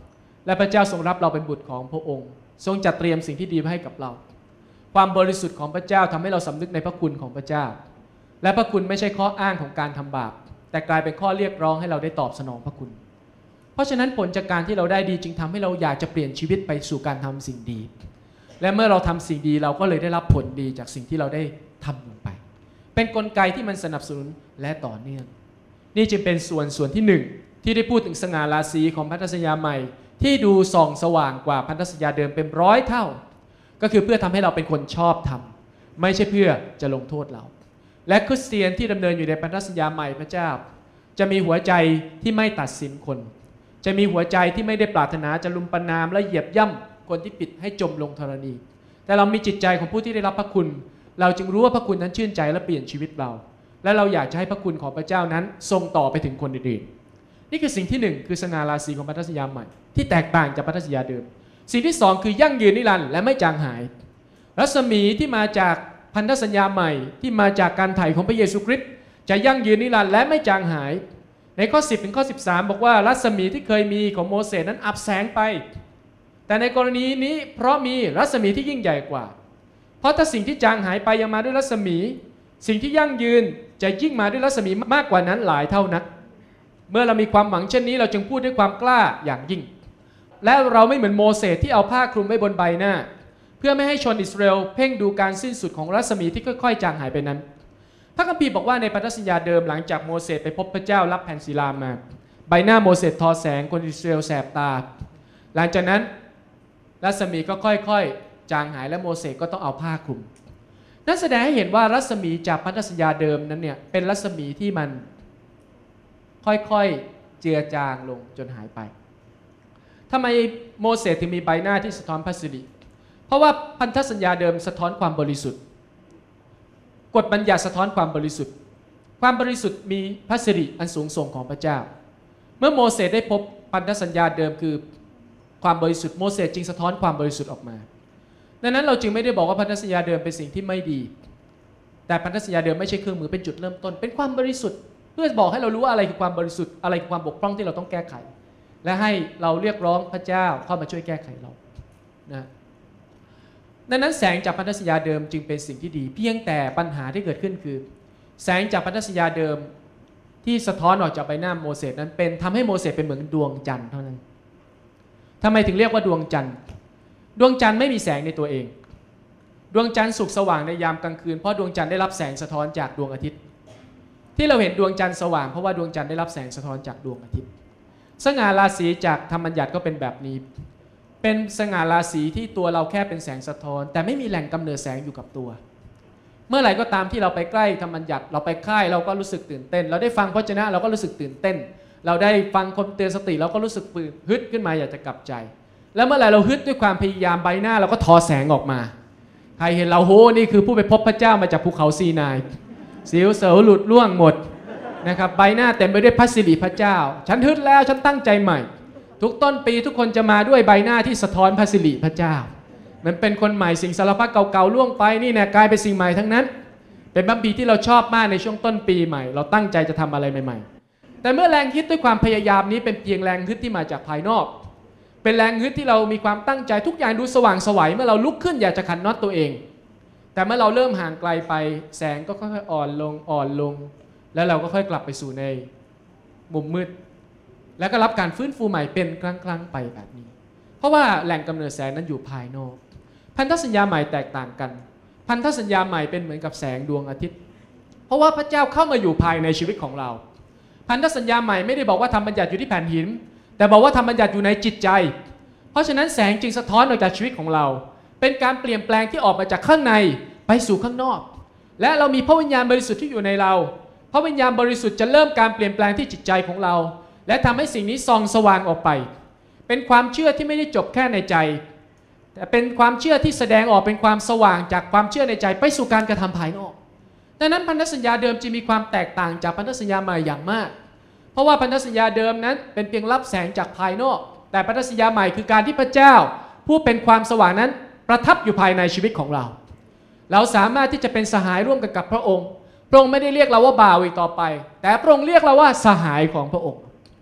และพระเจ้าทรงรับเราเป็นบุตรของพระองค์ทรงจัดเตรียมสิ่งที่ดีไว้ให้กับเราความบริสุทธิ์ของพระเจ้าทำให้เราสำนึกในพระคุณของพระเจ้าและพระคุณไม่ใช่ข้ออ้างของการทำบาปแต่กลายเป็นข้อเรียกร้องให้เราได้ตอบสนองพระคุณเพราะฉะนั้นผลจากการที่เราได้ดีจึงทำให้เราอยากจะเปลี่ยนชีวิตไปสู่การทำสิ่งดีและเมื่อเราทำสิ่งดีเราก็เลยได้รับผลดีจากสิ่งที่เราได้ทำลงไปเป็นกลไกที่มันสนับสนุนและต่อเนื่องนี่จึงเป็นส่วนส่วนที่หนึ่งที่ได้พูดถึงสง่าราศีของพันธสัญญาใหม่ที่ดูส่องสว่างกว่าพันธสัญญาเดิมเป็นร้อยเท่าก็คือเพื่อทำให้เราเป็นคนชอบธรรมไม่ใช่เพื่อจะลงโทษเราและคริสเตียนที่ดำเนินอยู่ในพันธสัญญาใหม่พระเจ้าจะมีหัวใจที่ไม่ตัดสินคนจะมีหัวใจที่ไม่ได้ปรารถนาจะลุมประณามและเหยียบย่ำคนที่ผิดให้จมลงธรณีแต่เรามีจิตใจของผู้ที่ได้รับพระคุณเราจึงรู้ว่าพระคุณนั้นชื่นใจและเปลี่ยนชีวิตเราและเราอยากจะให้พระคุณของพระเจ้านั้นส่งต่อไปถึงคนอื่นๆนี่คือสิ่งที่หนึ่งคือสง่าราศีของพันธสัญญาใหม่ที่แตกต่างจากพันธสัญญาเดิมสิ่งที่สองคือยั่งยืนนิรันดร์และไม่จางหายรัศมีที่มาจากพันธสัญญาใหม่ที่มาจากการไถ่ของพระเยซูคริสต์จะยั่งยืนนิรันดร์และไม่จางหายในข้อสิบถึงข้อสิบสามบอกว่ารัศมีที่เคยมีของโมเสสนั้นอับแสงไปแต่ในกรณีนี้เพราะมีรัศมีที่ยิ่งใหญ่กว่าเพราะถ้าสิ่งที่จางหายไปยังมาด้วยรัศมีสิ่งที่ยั่งยืนจะยิ่งมาด้วยรัศมีมากกว่านั้นหลายเท่านักเมื่อเรามีความหวังเช่นนี้เราจึงพูดด้วยความกล้าอย่างยิ่งและเราไม่เหมือนโมเสสที่เอาผ้าคลุมไว้บนใบหน้าเพื่อไม่ให้ชนอิสราเอลเพ่งดูการสิ้นสุดของรัศมีที่ค่อยๆจางหายไปนั้นพระคัมภีร์บอกว่าในพันธสัญญาเดิมหลังจากโมเสสไปพบพระเจ้ารับแผ่นศิลามาใบหน้าโมเสสทอแสงคนอิสราเอลแสบตาหลังจากนั้นรัศมีก็ค่อยๆจางหายและโมเสสก็ต้องเอาผ้าคลุมนั่นแสดงให้เห็นว่ารัศมีจากพันธสัญญาเดิมนั้นเนี่ยเป็นรัศมีที่มันค่อยๆเจือจางลงจนหายไปทำไมโมเสสถึงมีใบหน้าที่สะท้อนพระสิริเพราะว่าพันธสัญญาเดิมสะท้อนความบริสุทธิ์กฎบัญญัติสะท้อนความบริสุทธิ์ความบริสุทธิ์มีพระสิริอันสูงส่งของพระเจ้าเมื่อโมเสสได้พบพันธสัญญาเดิมคือความบริสุทธิ์โมเสสจึงสะท้อนความบริสุทธิ์ออกมาดังนั้นเราจึงไม่ได้บอกว่าพันธสัญญาเดิมเป็นสิ่งที่ไม่ดีแต่พันธสัญญาเดิมไม่ใช่เครื่องมือเป็นจุดเริ่มต้นเป็นความบริสุทธิ์เพื่อบอกให้เรารู้ว่าอะไรคือความบริสุทธิ์อะไรคือความบกพร่องที่เราต้องแก้ไขและให้เราเรียกร้องพระเจ้าเข้ามาช่วยแก้ไขเรานะดังนั้นแสงจากพันธสัญญาเดิมจึงเป็นสิ่งที่ดีเพียงแต่ปัญหาที่เกิดขึ้นคือแสงจากพันธสัญญาเดิมที่สะท้อนออกจากใบหน้าโมเสสนั้นเป็นทำให้โมเสสเป็นเหมือนดวงจันทร์เท่านั้นทำไมถึงเรียกว่าดวงจันทร์ดวงจันทร์ไม่มีแสงในตัวเองดวงจันทร์สุกสว่างในยามกลางคืนเพราะดวงจันทร์ได้รับแสงสะท้อนจากดวงอาทิตย์ที่เราเห็นดวงจันทร์สว่างเพราะว่าดวงจันทร์ได้รับแสงสะท้อนจากดวงอาทิตย์สง่าราศีจากธรรมบัญญัติก็เป็นแบบนี้เป็นสง่าราศีที่ตัวเราแค่เป็นแสงสะท้อนแต่ไม่มีแหล่งกำเนิดแสงอยู่กับตัวเมื่อไหร่ก็ตามที่เราไปใกล้ธรรมบัญญัติเราไปค่ายเราก็รู้สึกตื่นเต้นเราได้ฟังพระวจนะเราก็รู้สึกตื่นเต้นเราได้ฟังคนเตือนสติเราก็รู้สึกปืนฮึดขึ้นมาอยากจะกลับใจแล้วเมื่อไหร่เราฮึดด้วยความพยายามใบหน้าเราก็ทอแสงออกมาใครเห็นเราโหนี่คือผู้ไปพบพระเจ้ามาจากภูเขาซีนายสิวเสาหลุดล่วงหมดนะครับใบหน้าเต็มไปด้วยพระสิริพระเจ้าฉันฮึดแล้วฉันตั้งใจใหม่ทุกต้นปีทุกคนจะมาด้วยใบหน้าที่สะท้อนพระสิริพระเจ้ามันเป็นคนใหม่สิ่งสารพัดเก่าๆล่วงไปนี่เนี่ยกลายเป็นสิ่งใหม่ทั้งนั้นเป็นบัมบีที่เราชอบมากในช่วงต้นปีใหม่เราตั้งใจจะทำอะไรใหม่ๆแต่เมื่อแรงฮึดด้วยความพยายามนี้เป็นเพียงแรงฮึดที่มาจากภายนอกเป็นแรงฮึดที่เรามีความตั้งใจทุกอย่างดูสว่างไสวเมื่อเราลุกขึ้นอยากจะขันน็อตตัวเองแต่เมื่อเราเริ่มห่างไกลไปแสงก็ค่อยๆอ่อนลงอ่อนลงแล้วเราก็ค่อยกลับไปสู่ในมุมมืดแล้วก็รับการฟื้นฟูใหม่เป็นครั้งๆไปแบบนี้เพราะว่าแหล่งกำเนิดแสงนั้นอยู่ภายนอกพันธสัญญาใหม่แตกต่างกันพันธสัญญาใหม่เป็นเหมือนกับแสงดวงอาทิตย์เพราะว่าพระเจ้าเข้ามาอยู่ภายในชีวิตของเราพันธสัญญาใหม่ไม่ได้บอกว่าธรรมบัญญัติอยู่ที่แผ่นหินแต่บอกว่าธรรมบัญญัติอยู่ในจิตใจเพราะฉะนั้นแสงจึงสะท้อนออกจากชีวิตของเราเป็นการเปลี่ยนแปลงที่ออกมาจากข้างในไปสู่ข้างนอกและเรามีพระวิญญาณบริสุทธิ์ที่อยู่ในเราพระวิญญาณบริสุทธิ์จะเริ่มการเปลี่ยนแปลงที่จิตใจของเราและทำให้สิ่งนี้ส่องสว่างออกไปเป็นความเชื่อที่ไม่ได้จบแค่ในใจแต่เป็นความเชื่อที่แสดงออกเป็นความสว่างจากความเชื่อในใจไปสู่การกระทำภายนอกดังนั้นพันธสัญญาเดิมจะมีความแตกต่างจากพันธสัญญาใหม่อย่างมากเพราะว่าพันธสัญญาเดิมนั้นเป็นเพียงรับแสงจากภายนอกแต่พันธสัญญาใหม่คือการที่พระเจ้าผู้เป็นความสว่างนั้นประทับอยู่ภายในชีวิตของเราเราสามารถที่จะเป็นสหายร่วมกันกับพระองค์พระองค์ไม่ได้เรียกเราว่าบ่าวอีกต่อไปแต่พระองค์เรียกเราว่าสหายของพระองค์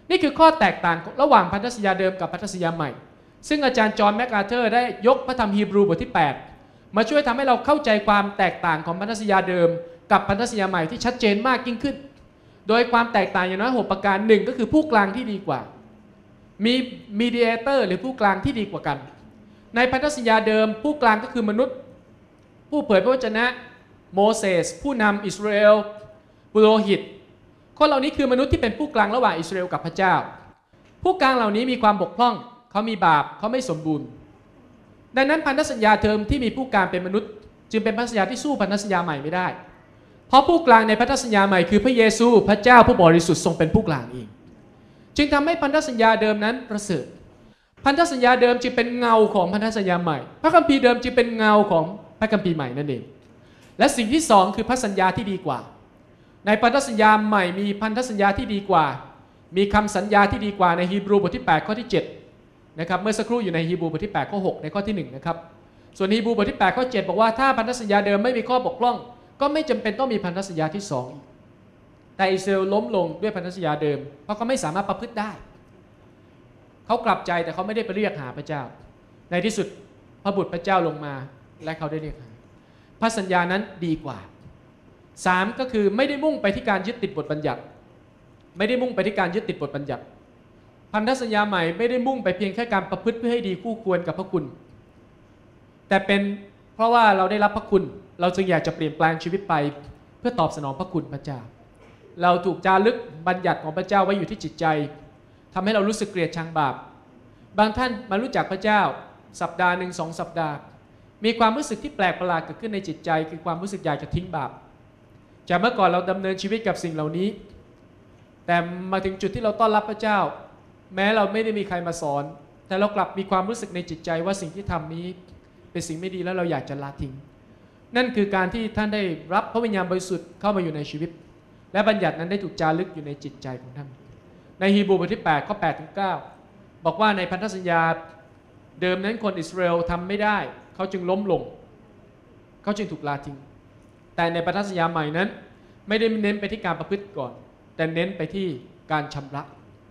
นี่คือข้อแตกต่างระหว่างพันธสัญญาเดิมกับพันธสัญญาใหม่ซึ่งอาจารย์จอห์นแมคอาร์เธอร์ได้ยกพระธรรมฮีบรูบทที่แปดมาช่วยทำให้เราเข้าใจความแตกต่างของพันธสัญญาเดิมกับพันธสัญญาใหม่ที่ชัดเจนมากยิ่งขึ้นโดยความแตกต่างอย่างน้อยหกประการหนึ่งก็คือผู้กลางที่ดีกว่ามีมีเดียเตอร์หรือผู้กลางที่ดีกว่ากันในพันธสัญญาเดิมผู้กลางก็คือมนุษย์ผู้เผยพระวจนะโมเสสผู้นำอิสราเอลปุโรหิตคนเหล่านี้คือมนุษย์ที่เป็นผู้กลางระหว่างอิสราเอลกับพระเจ้าผู้กลางเหล่านี้มีความบกพร่องเขามีบาปเขาไม่สมบูรณ์ดังนั้นพันธสัญญาเดิมที่มีผู้กลางเป็นมนุษย์จึงเป็นพันธสัญญาที่สู้พันธสัญญาใหม่ไม่ได้เพราะผู้กลางในพันธสัญญาใหม่คือพระเยซูพระเจ้าผู้บริสุทธิ์ทรงเป็นผู้กลางเองจึงทำให้พันธสัญญาเดิมนั้นประเสริฐพันธสัญญาเดิมจึงเป็นเงาของพันธสัญญาใหม่พระคัมภีร์เดิมจึงเป็นเงาของพระคัมภีร์ใหม่นั่นเองและสิ่งที่สองคือพันธสัญญาที่ดีกว่าในพันธสัญญาใหม่มีพันธสัญญาที่ดีกว่ามีคำสัญญาที่ดีกว่าในฮีบรูบทที่แปดข้อที่เจ็ดนะครับเมื่อสักครู่อยู่ในฮีบรูบทที่แปดข้อหกในข้อที่หนึ่งนะครับส่วนฮีบรูบทที่แปดข้อเจ็ดบอกว่าถ้าพันธสัญญาเดิมไม่มีข้อบกพร่องก็ไม่จำเป็นต้องมีพันธสัญญาที่สองอีกแต่อิสราเอลล้มลงด้วยพันธสัญญาเดิมเพราะเขาไม่สามารถประพฤติได้เขากลับใจแต่เขาไม่ได้ไปเรียกหาพระเจ้าในที่สุดพระบุตรพระเจ้าลงมาและเขาได้เรียกหาพระสัญญานั้นดีกว่าสามก็คือไม่ได้มุ่งไปที่การยึดติดบทบัญญัติไม่ได้มุ่งไปที่การยึดติดบทบัญญัติพันธสัญญาใหม่ไม่ได้มุ่งไปเพียงแค่การประพฤติเพื่อให้ดีคู่ควรกับพระคุณแต่เป็นเพราะว่าเราได้รับพระคุณเราจึงอยากจะเปลี่ยนแปลงชีวิตไปเพื่อตอบสนองพระคุณพระเจ้าเราถูกจารึกบัญญัติของพระเจ้าไว้อยู่ที่จิตใจทำให้เรารู้สึกเกลียดชังบาปบางท่านมารู้จักพระเจ้าสัปดาห์หนึ่งสองสัปดาห์มีความรู้สึกที่แปลกประหลาดเกิดขึ้นในจิตใจคือความรู้สึกอยากจะทิ้งบาปจากเมื่อก่อนเราดำเนินชีวิตกับสิ่งเหล่านี้แต่มาถึงจุดที่เราต้อนรับพระเจ้าแม้เราไม่ได้มีใครมาสอนแต่เรากลับมีความรู้สึกในจิตใจว่าสิ่งที่ทำนี้เป็นสิ่งไม่ดีแล้วเราอยากจะละทิ้งนั่นคือการที่ท่านได้รับพระวิญญาณบริสุทธิ์เข้ามาอยู่ในชีวิตและบัญญัตินั้นได้ถูกจารึกอยู่ในจิตใจของท่านในฮีบรูบทที่แปดข้อแปดถึงเก้าบอกว่าในพันธสัญญาเดิมนั้นคนอิสราเอลทำไม่ได้เขาจึงล้มลงเขาจึงถูกละทิ้งแต่ในพันธสัญญาใหม่นั้นไม่ได้เน้นไปที่การประพฤติก่อนแต่เน้นไปที่การชำระ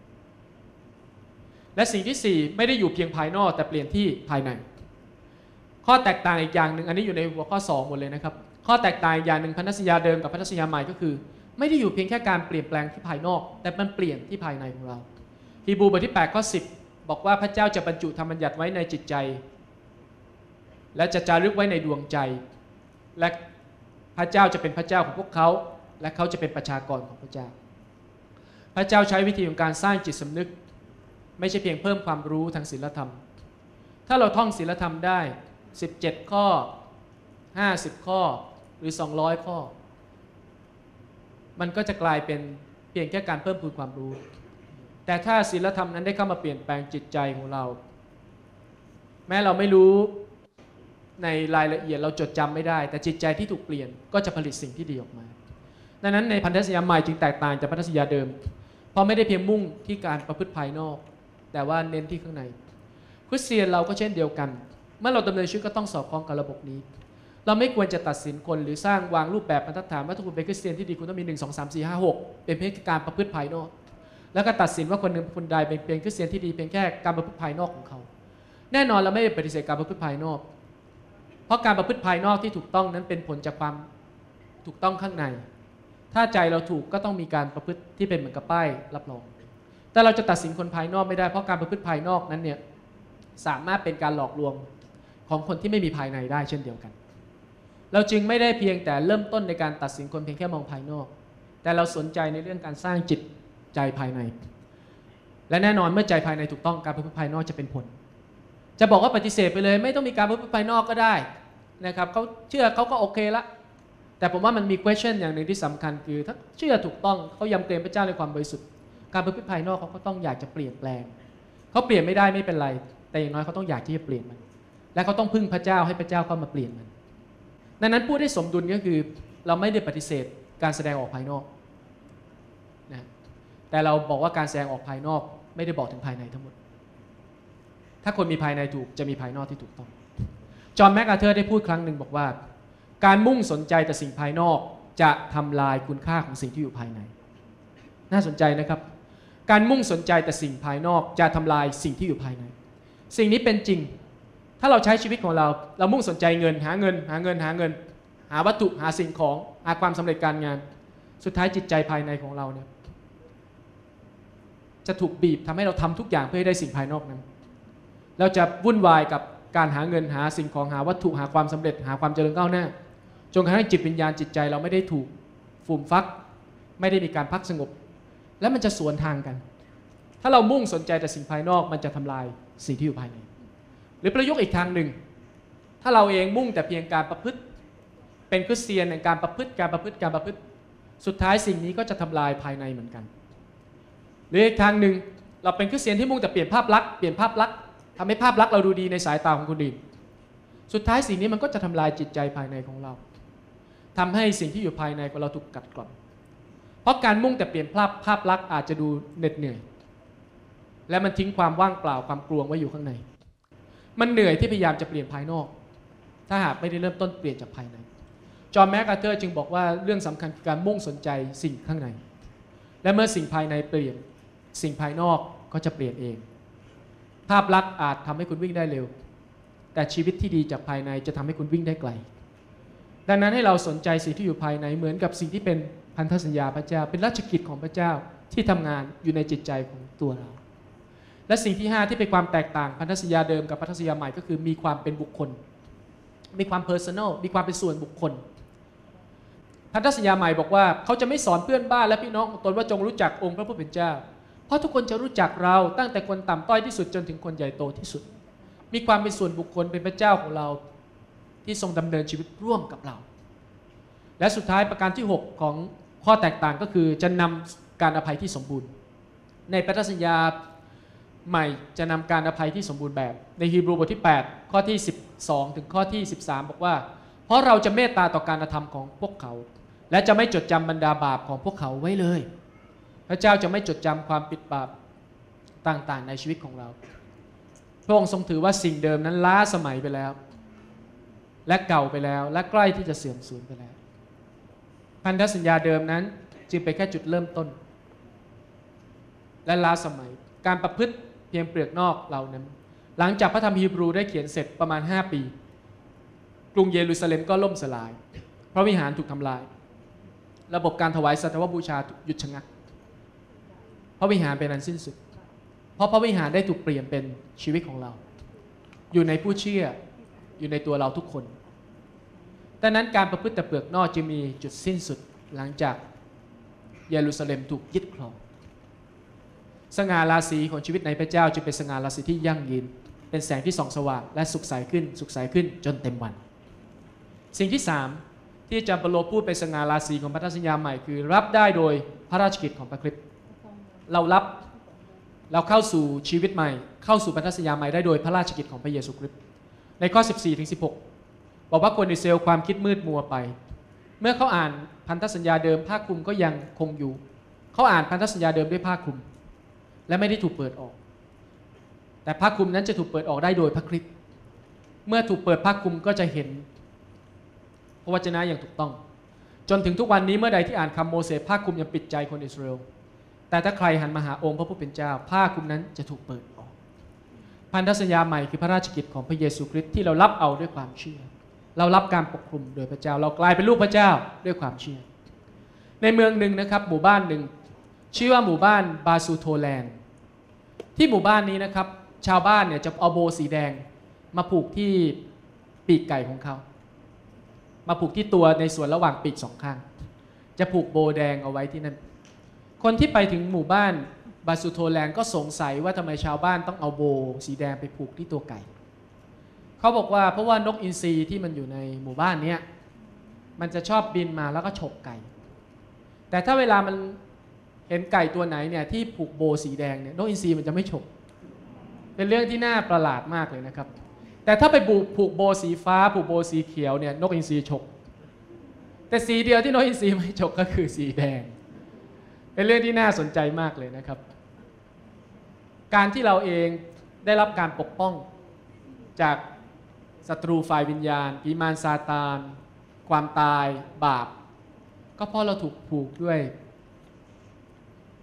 และสิ่งที่สี่ไม่ได้อยู่เพียงภายนอกแต่เปลี่ยนที่ภายในข้อแตกต่างอีกอย่างหนึ่งอันนี้อยู่ในหัวข้อสองหมดเลยนะครับข้อแตกต่างอีกอย่างหนึ่งพันธสัญญาเดิมกับพันธสัญญาใหม่ก็คือไม่ได้อยู่เพียงแค่การเปลี่ยนแปลงที่ภายนอกแต่มันเปลี่ยนที่ภายในของเราฮีบรูบทที่แปดข้อสิบบอกว่าพระเจ้าจะบรรจุธรรมบัญญัติไว้ในจิตใจและจะจารึกไว้ในดวงใจและพระเจ้าจะเป็นพระเจ้าของพวกเขาและเขาจะเป็นประชากรของพระเจ้าพระเจ้าใช้วิธีของการสร้างจิตสำนึกไม่ใช่เพียงเพิ่มความรู้ทางศีลธรรมถ้าเราท่องศีลธรรมได้สิบเจ็ดข้อห้าสิบข้อหรือสองร้อยข้อมันก็จะกลายเป็นเพียงแค่การเพิ่มพูนความรู้แต่ถ้าศีลธรรมนั้นได้เข้ามาเปลี่ยนแปลงจิตใจของเราแม้เราไม่รู้ในรายละเอียดเราจดจำไม่ได้แต่จิตใจที่ถูกเปลี่ยนก็จะผลิตสิ่งที่ดีออกมาดังนั้นในพันธสัญญาใหม่จึงแตกต่างจากพันธสัญญาเดิมเพราะไม่ได้เพียงมุ่งที่การประพฤติภายนอกแต่ว่าเน้นที่ข้างในคริสเตียนเราก็เช่นเดียวกันเมื่อเราดำเนินชีวิตก็ต้องสอดคล้องกับระบบนี้เราไม่ควรจะตัดสินคนหรือสร้างวางรูปแบบบรรทัดฐานว่าถ้าคุณเป็นคริสเตียนที่ดีคุณต้องมีหนึ่ง สอง สาม สี่ ห้า หกเป็นเพียงการประพฤติภายนอกแล้วก็ตัดสินว่าคนหนึ่งคนใดเป็นเพียงคริสเตียนที่ดีเพียงแค่การประพฤติภายนอกของเขาแน่นอนเราไม่ปฏิเสธการประพฤติภายนอกเพราะการประพฤติภายนอกที่ถูกต้องนั้นเป็นผลจากความถูกต้องข้างในถ้าใจเราถูกก็ต้องมีการประพฤติที่เป็นเหมือนกับป้ายรับรองแต่เราจะตัดสินคนภายนอกไม่ได้เพราะการประพฤติภายนอกนั้นเนี่ยสามารถเป็นการหลอกลวงของคนที่ไม่มีภายในได้เช่นเดียวกันเราจึงไม่ได้เพียงแต่เริ่มต้นในการตัดสินคนเพียงแค่มองภายนอกแต่เราสนใจในเรื่องการสร้างจิตใจภายในและแน่นอนเมื่อใจภายในถูกต้องการประพฤติภายนอกจะเป็นผลจะบอกว่าปฏิเสธไปเลยไม่ต้องมีการประพฤติภายนอกก็ได้นะครับเขาเชื่อเขาก็โอเคละแต่ผมว่ามันมี question อย่างหนึ่งที่สำคัญคือถ้าเชื่อถูกต้องเขายำเกรงพระเจ้าในความบริสุทธิ์การประพฤติภายนอกเขาก็ต้องอยากจะเปลี่ยนแปลงเขาเปลี่ยนไม่ได้ไม่เป็นไรแต่อย่างน้อยเขาต้องอยากที่จะเปลี่ยนมันและเขาต้องพึ่งพระเจ้าให้พระเจ้าเข้ามาเปลี่ยนมันดังนั้นพูดให้สมดุลก็คือเราไม่ได้ปฏิเสธการแสดงออกภายนอกนะแต่เราบอกว่าการแสดงออกภายนอกไม่ได้บอกถึงภายในทั้งหมดถ้าคนมีภายในถูกจะมีภายนอกที่ถูกต้องจอห์นแมคอาร์เธอร์ได้พูดครั้งหนึ่งบอกว่าการมุ่งสนใจแต่สิ่งภายนอกจะทำลายคุณค่าของสิ่งที่อยู่ภายในน่าสนใจนะครับการมุ่งสนใจแต่สิ่งภายนอกจะทำลายสิ่งที่อยู่ภายในสิ่งนี้เป็นจริงถ้าเราใช้ชีวิตของเราเรามุ่งสนใจเงินหาเงินหาเงินหาเงินหาวัตถุหาสิ่งของหาความสำเร็จการงานสุดท้ายจิตใจภายในของเราเนี่ยจะถูกบีบทำให้เราทำทุกอย่างเพื่อให้ได้สิ่งภายนอกนั้นเราจะวุ่นวายกับการหาเงินหาสิ่งของหาวัตถุหาความสำเร็จหาความเจริญก้าวหน้าจนกระทั่งจิตวิญญาณจิตใจเราไม่ได้ถูกฟูมฟักไม่ได้มีการพักสงบและมันจะสวนทางกันถ้าเรามุ่งสนใจแต่สิ่งภายนอกมันจะทำลายสิ่งที่อยู่ภายในหรือประยุกต์อีกทางหนึ่งถ้าเราเองมุ่งแต่เพียงการประพฤติเป็นคริสเตียนในการประพฤติการประพฤติการประพฤติสุดท้ายสิ่งนี้ก็จะทำลายภายในเหมือนกันหรืออีกทางหนึ่งเราเป็นคริสเตียนที่มุ่งแต่เปลี่ยนภาพลักษณ์เปลี่ยนภาพลักษณ์ทำให้ภาพลักษณ์เราดูดีในสายตาของคนอื่นสุดท้ายสิ่งนี้มันก็จะทำลายจิตใจภายในของเราทำให้สิ่งที่อยู่ภายในของเราถูกกัดกร่อนเพราะการมุ่งแต่เปลี่ยนภาพภาพลักษณ์อาจจะดูเหน็ดเหนื่อยและมันทิ้งความว่างเปล่าความกลวงไว้อยู่ข้างในมันเหนื่อยที่พยายามจะเปลี่ยนภายนอกถ้าหากไม่ได้เริ่มต้นเปลี่ยนจากภายในจอห์นแมคอาร์เธอร์จึงบอกว่าเรื่องสำคัญคือการมุ่งสนใจสิ่งข้างในและเมื่อสิ่งภายในเปลี่ยนสิ่งภายนอกก็จะเปลี่ยนเองภาพลักษณ์อาจทำให้คุณวิ่งได้เร็วแต่ชีวิตที่ดีจากภายในจะทำให้คุณวิ่งได้ไกลดังนั้นให้เราสนใจสิ่งที่อยู่ภายในเหมือนกับสิ่งที่เป็นพันธสัญญาพระเจ้าเป็นราชกิจของพระเจ้าที่ทำงานอยู่ในจิตใจของตัวเราและสิ่งที่ห้าที่เป็นความแตกต่างพันธสัญญาเดิมกับพันธสัญญาใหม่ก็คือมีความเป็นบุคคลมีความ personal มีความเป็นส่วนบุคคลพันธสัญญาใหม่บอกว่าเขาจะไม่สอนเพื่อนบ้านและพี่น้องของตนว่าจงรู้จักองค์พระผู้เป็นเจ้าเพราะทุกคนจะรู้จักเราตั้งแต่คนต่ำต้อยที่สุดจนถึงคนใหญ่โตที่สุดมีความเป็นส่วนบุคคลเป็นพระเจ้าของเราที่ทรงดำเนินชีวิตร่วมกับเราและสุดท้ายประการที่หกของข้อแตกต่างก็คือจะนำการอภัยที่สมบูรณ์ในพันธสัญญาใหม่จะนำการอภัยที่สมบูรณ์แบบในฮีบรูบทที่แปดข้อที่สิบสองถึงข้อที่สิบสามบอกว่าเพราะเราจะเมตตาต่อการกระทำของพวกเขาและจะไม่จดจำบรรดาบาปของพวกเขาไว้เลยพระเจ้าจะไม่จดจำความผิดบาปต่างๆในชีวิตของเราพระองค์ทรงถือว่าสิ่งเดิมนั้นล้าสมัยไปแล้วและเก่าไปแล้วและใกล้ที่จะเสื่อมสูญไปแล้วพันธสัญญาเดิมนั้นจึงเป็นแค่จุดเริ่มต้นและล้าสมัยการประพฤติเพียงเปลือกนอกเรานั้นหลังจากพระธรรมฮีบรูได้เขียนเสร็จประมาณห้าปีกรุงเยรูซาเล็มก็ล่มสลายพระวิหารถูกทำลายระบบการถวายสัตวบูชาหยุดชะงักพระวิหารเป็นอันสิ้นสุดเพราะพระวิหารได้ถูกเปลี่ยนเป็นชีวิตของเราอยู่ในผู้เชื่ออยู่ในตัวเราทุกคนดังนั้นการประพฤติแต่เปลือกนอกจะมีจุดสิ้นสุดหลังจากเยรูซาเล็มถูกยึดครองสง่าราศีของชีวิตในพระเจ้าจะเป็นสง่าราศีที่ยั่งยืนเป็นแสงที่ส่องสว่างและสุขใสขึ้นสุขใสขึ้นจนเต็มวันสิ่งที่สามที่อาจารย์เปโลพูดเป็นสง่าราศีของพันธสัญญาใหม่คือรับได้โดยพระราชกิจของพระคริสต์เรารับเราเข้าสู่ชีวิตใหม่เข้าสู่พันธสัญญาใหม่ได้โดยพระราชกิจของพระเยซูคริสต์ในข้อ สิบสี่ถึงสิบหก บอกว่าคนอิสราเอลความคิดมืดมัวไปเมื่อเขาอ่านพันธสัญญาเดิมผ้าคลุมก็ยังคงอยู่เขาอ่านพันธสัญญาเดิมด้วยผ้าคลุมและไม่ได้ถูกเปิดออกแต่ผ้าคลุมนั้นจะถูกเปิดออกได้โดยพระคริสต์เมื่อถูกเปิดผ้าคลุมก็จะเห็นพระวจนะอย่างถูกต้องจนถึงทุกวันนี้เมื่อใดที่อ่านคำโมเสสผ้าคลุมยังปิดใจคนอิสราเอลแต่ถ้าใครหันมาหาองค์พระผู้เป็นเจ้าผ้าคลุมนั้นจะถูกเปิดออกพันธสัญญาใหม่คือพระราชกิจของพระเยซูคริสต์ที่เรารับเอาด้วยความเชื่อเรารับการปกคลุมโดยพระเจ้าเรากลายเป็นลูกพระเจ้าด้วยความเชื่อในเมืองหนึ่งนะครับหมู่บ้านหนึ่งชื่อว่าหมู่บ้านบาซูโทแลนด์ที่หมู่บ้านนี้นะครับชาวบ้านเนี่ยจะเอาโบสีแดงมาผูกที่ปีกไก่ของเขามาผูกที่ตัวในส่วนระหว่างปีกสองข้างจะผูกโบแดงเอาไว้ที่นั่นคนที่ไปถึงหมู่บ้านบาซูโทแลนด์ก็สงสัยว่าทำไมชาวบ้านต้องเอาโบสีแดงไปผูกที่ตัวไก่เขาบอกว่าเพราะว่านกอินทรีที่มันอยู่ในหมู่บ้านนี้มันจะชอบบินมาแล้วก็ฉกไก่แต่ถ้าเวลามันเห็นไก่ตัวไหนเนี่ยที่ผูกโบสีแดงเนี่ยนกอินทรีมันจะไม่ฉกเป็นเรื่องที่น่าประหลาดมากเลยนะครับแต่ถ้าไปผูกโบสีฟ้าผูกโบสีเขียวเนี่ยนกอินทรีฉกแต่สีเดียวที่นกอินทรีไม่ฉกก็คือสีแดงเป็นเรื่องที่น่าสนใจมากเลยนะครับการที่เราเองได้รับการปกป้องจากศัตรูฝ่ายวิญญาณผีมารซาตานความตายบาปก็เพราะเราถูกผูกด้วย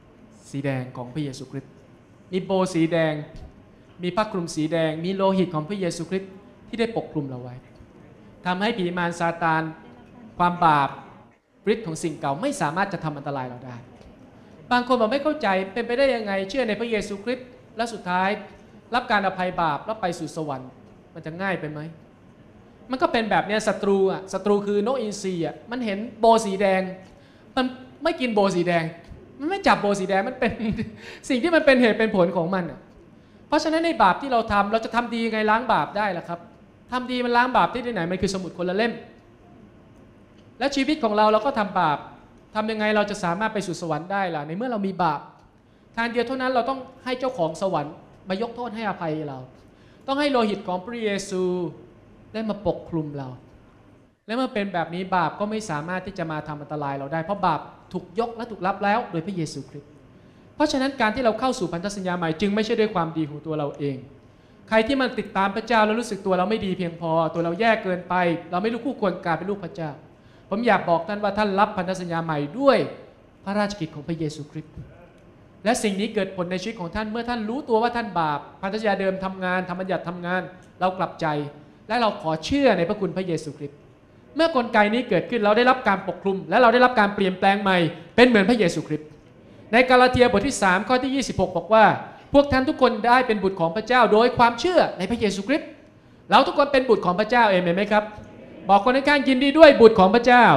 สีแดงของพระเยซูคริสต์มีโบสีแดงมีผ้าคลุมสีแดงมีโลหิตของพระเยซูคริสต์ที่ได้ปกคลุมเราไว้ทำให้ผีมารซาตานความบาปฤทธิ์ของสิ่งเก่าไม่สามารถจะทำอันตรายเราได้บางคนบอกไม่เข้าใจเป็นไปได้ยังไงเชื่อในพระเยซูคริสต์และสุดท้ายรับการอภัยบาปแล้วไปสู่สวรรค์มันจะง่ายไปไหมมันก็เป็นแบบนี้ศัตรูอ่ะศัตรูคือนกอินทรีอ่ะมันเห็นโบสีแดงมันไม่กินโบสีแดงมันไม่จับโบสีแดงมันเป็นสิ่งที่มันเป็นเหตุเป็นผลของมันอ่ะเพราะฉะนั้นในบาปที่เราทำเราจะทำดียังไงล้างบาปได้ล่ะครับทำดีมันล้างบาปได้ที่ไหนมันคือสมุดคนละเล่มและชีวิตของเราเราก็ทำบาปทำยังไงเราจะสามารถไปสู่สวรรค์ได้ล่ะในเมื่อเรามีบาปทางเดียวเท่านั้นเราต้องให้เจ้าของสวรรค์มายกโทษให้อภัยเราต้องให้โลหิตของพระเยซูได้มาปกคลุมเราและเมื่อเป็นแบบนี้บาปก็ไม่สามารถที่จะมาทำอันตรายเราได้เพราะบาปถูกยกและถูกรับแล้วโดยพระเยซูคริสต์เพราะฉะนั้นการที่เราเข้าสู่พันธสัญญาใหม่จึงไม่ใช่ด้วยความดีของตัวเราเองใครที่มันติดตามพระเจ้าแล้วรู้สึกตัวเราไม่ดีเพียงพอตัวเราแย่เกินไปเราไม่รู้คู่ควรการเป็นลูกพระเจ้าผมอยากบอกท่านว่าท่านรับพันธสัญญาใหม่ด้วยพระราชกิจของพระเยซูคริสต์และสิ่งนี้เกิดผลในชีวิตของท่านเมื่อท่านรู้ตัวว่าท่านบาปพันธสัญญาเดิมทำงานธรรมบัญญัติทำงานเรากลับใจและเราขอเชื่อในพระคุณพระเยซูคริสต์เมื่อกลไกนี้เกิดขึ้นเราได้รับการปกคลุมและเราได้รับการเปลี่ยนแปลงใหม่เป็นเหมือนพระเยซูคริสต์ในกาลาเทียบทที่สามข้อที่ยี่สิบหกบอกว่าพวกท่านทุกคนได้เป็นบุตรของพระเจ้าโดยความเชื่อในพระเยซูคริสต์เราทุกคนเป็นบุตรของพระเจ้าเอเมนไหมครับบอกคนข้างๆยินดีด้วยบุตรของพระเจ้า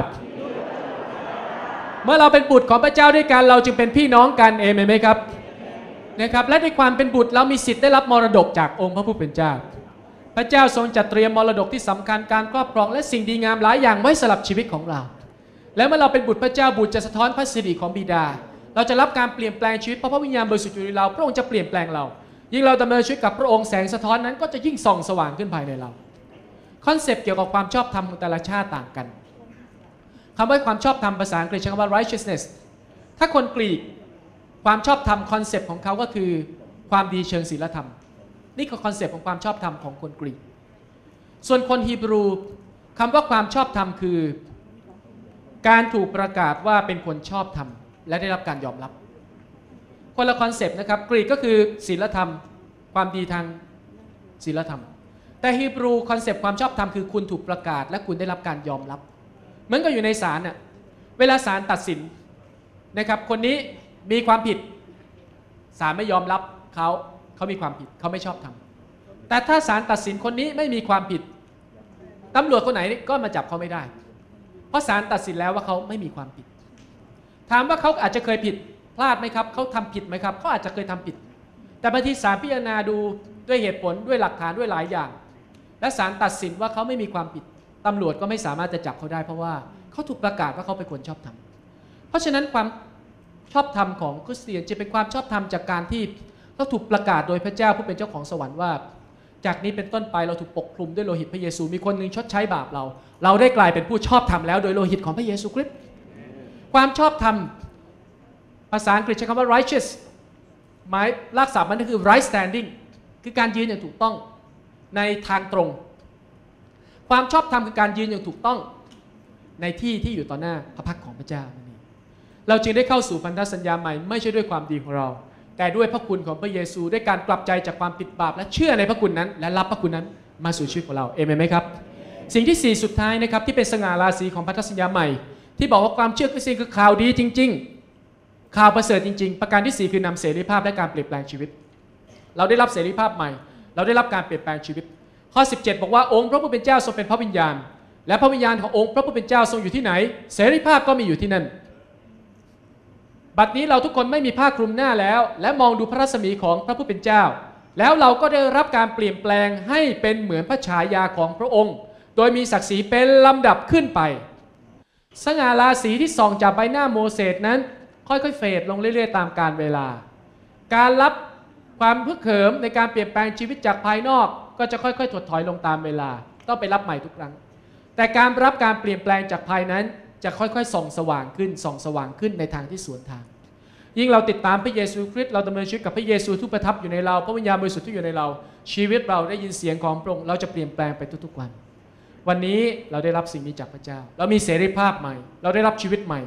เมื่อเราเป็นบุตรของพระเจ้าด้วยกันเราจึงเป็นพี่น้องกันเอเมนไหมครับนะครับและในความเป็นบุตรเรามีสิทธิ์ได้รับมรดกจากองค์พระผู้เป็นเจ้าพระเจ้าทรงจัดเตรียมมรดกที่สำคัญการครอบครองและสิ่งดีงามหลายอย่างไว้สำหรับชีวิตของเราและเมื่อเราเป็นบุตรพระเจ้าบุตรจะสะท้อนพระสิริของบิดาเราจะรับการเปลี่ยนแปลงชีวิตเพราะพระวิญญาณบริสุทธิ์อยู่ในเราพระองค์จะเปลี่ยนแปลงเรายิ่งเราดำเนินชีวิตกับพระองค์แสงสะท้อนนั้นก็จะยิ่งส่องสว่างขึ้นภายในเราคอนเซปต์เกี่ยวกับความชอบธรรมของแต่ละชาติต่างกันคำว่าความชอบธรรมภาษาอังกฤษใช้คำว่า righteousness ถ้าคนกรีกความชอบธรรมคอนเซปต์ของเขาก็คือความดีเชิงศีลธรรมนี่คือคอนเซปต์ของความชอบธรรมของคนกรีกส่วนคนฮีบรูคำว่าความชอบธรรมคือการถูกประกาศว่าเป็นคนชอบธรรมและได้รับการยอมรับคนละคอนเซปต์นะครับกรีกก็คือศีลธรรมความดีทางศีลธรรมแต่ฮีบรูคอนเซปต์ความชอบธรรมคือคุณถูกประกาศและคุณได้รับการยอมรับเหมือนกับอยู่ในศาลน่ะเวลาศาลตัดสินนะครับคนนี้มีความผิดศาลไม่ยอมรับเขาเขามีความผิดเขาไม่ชอบธรรมแต่ถ้าศาลตัดสินคนนี้ไม่มีความผิดตำรวจคนไหนก็มาจับเขาไม่ได้เพราะศาลตัดสินแล้วว่าเขาไม่มีความผิดถามว่าเขาอาจจะเคยผิดพลาดไหมครับเขาทำผิดไหมครับเขาอาจจะเคยทำผิดแต่บางทีศาลพิจารณาดูด้วยเหตุผลด้วยหลักฐานด้วยหลายอย่างและศาลตัดสินว่าเขาไม่มีความผิดตำรวจก็ไม่สามารถจะจับเขาได้เพราะว่าเขาถูกประกาศว่าเขาเป็นคนชอบธรรมเพราะฉะนั้นความชอบธรรมของคริสเตียนจะเป็นความชอบธรรมจากการที่เราถูกประกาศโดยพระเจ้าผู้เป็นเจ้าของสวรรค์ว่าจากนี้เป็นต้นไปเราถูกปกคลุมด้วยโลหิตพระเยซูมีคนหนึ่งชดใช้บาปเราเราได้กลายเป็นผู้ชอบธรรมแล้วโดยโลหิตของพระเยซูคริสต์ความชอบธรรมภาษาอังกฤษใช้คำว่า righteous หมายรากศัพท์มันก็คือ right standing คือการยืนอย่างถูกต้องในทางตรงความชอบธรรมคือการยืนอย่างถูกต้องในที่ที่อยู่ต่อหน้าพระพักของพระเจ้านั่นเองเราจึงได้เข้าสู่พันธสัญญาใหม่ไม่ใช่ด้วยความดีของเราแต่ด้วยพระคุณของพระเยซูด้วยการกลับใจจากความผิดบาปและเชื่อในพระคุณนั้นและรับพระคุณนั้นมาสู่ชีวิตของเราเอเมนไหมครับสิ่งที่สี่สุดท้ายนะครับที่เป็นสง่าราศีของพันธสัญญาใหม่ที่บอกว่าความเชื่อคริสเตียนคือข่าวดีจริงๆข่าวประเสริฐจริงๆประการที่สี่คือนำเสรีภาพและการเปลี่ยนแปลงชีวิตเราได้รับเสรีภาพใหม่เราได้รับการเปลี่ยนแปลงชีวิตข้อสิบเจ็ดบอกว่าองค์พระผู้เป็นเจ้าทรงเป็นพระวิญญาณและพระวิญญาณขององค์พระผู้เป็นเจ้าทรงอยู่ที่ไหนเสรีภาพก็มีอยู่ที่นั่นบัดนี้เราทุกคนไม่มีผ้าคลุมหน้าแล้วและมองดูพระรัศมีของพระผู้เป็นเจ้าแล้วเราก็ได้รับการเปลี่ยนแปลงให้เป็นเหมือนพระฉายาของพระองค์โดยมีศักดิ์ศรีเป็นลำดับขึ้นไปสง่าราศีที่ส่องจากใบหน้าโมเสสนั้นค่อยๆเฟดลงเรื่อยๆตามกาลเวลาการรับความพึกเหิมในการเปลี่ยนแปลงชีวิตจากภายนอกก็จะค่อยๆถดถอยลงตามเวลาต้องไปรับใหม่ทุกครั้งแต่การรับการเปลี่ยนแปลงจากภายนั้นจะค่อยๆส่องสว่างขึ้นส่องสว่างขึ้นในทางที่สวนทางยิ่งเราติดตามพระเยซูคริสต์เราดำเนินชีวิตกับพระเยซูทุกประทับอยู่ในเราพระวิญญาณบริสุทธิ์ที่อยู่ในเราชีวิตเราได้ยินเสียงของพระองค์เราจะเปลี่ยนแปลงไปทุกๆวันวันนี้เราได้รับสิ่งนี้จากพระเจ้าเรามีเสรีภาพใหม่เราได้รับชีวิตใหม่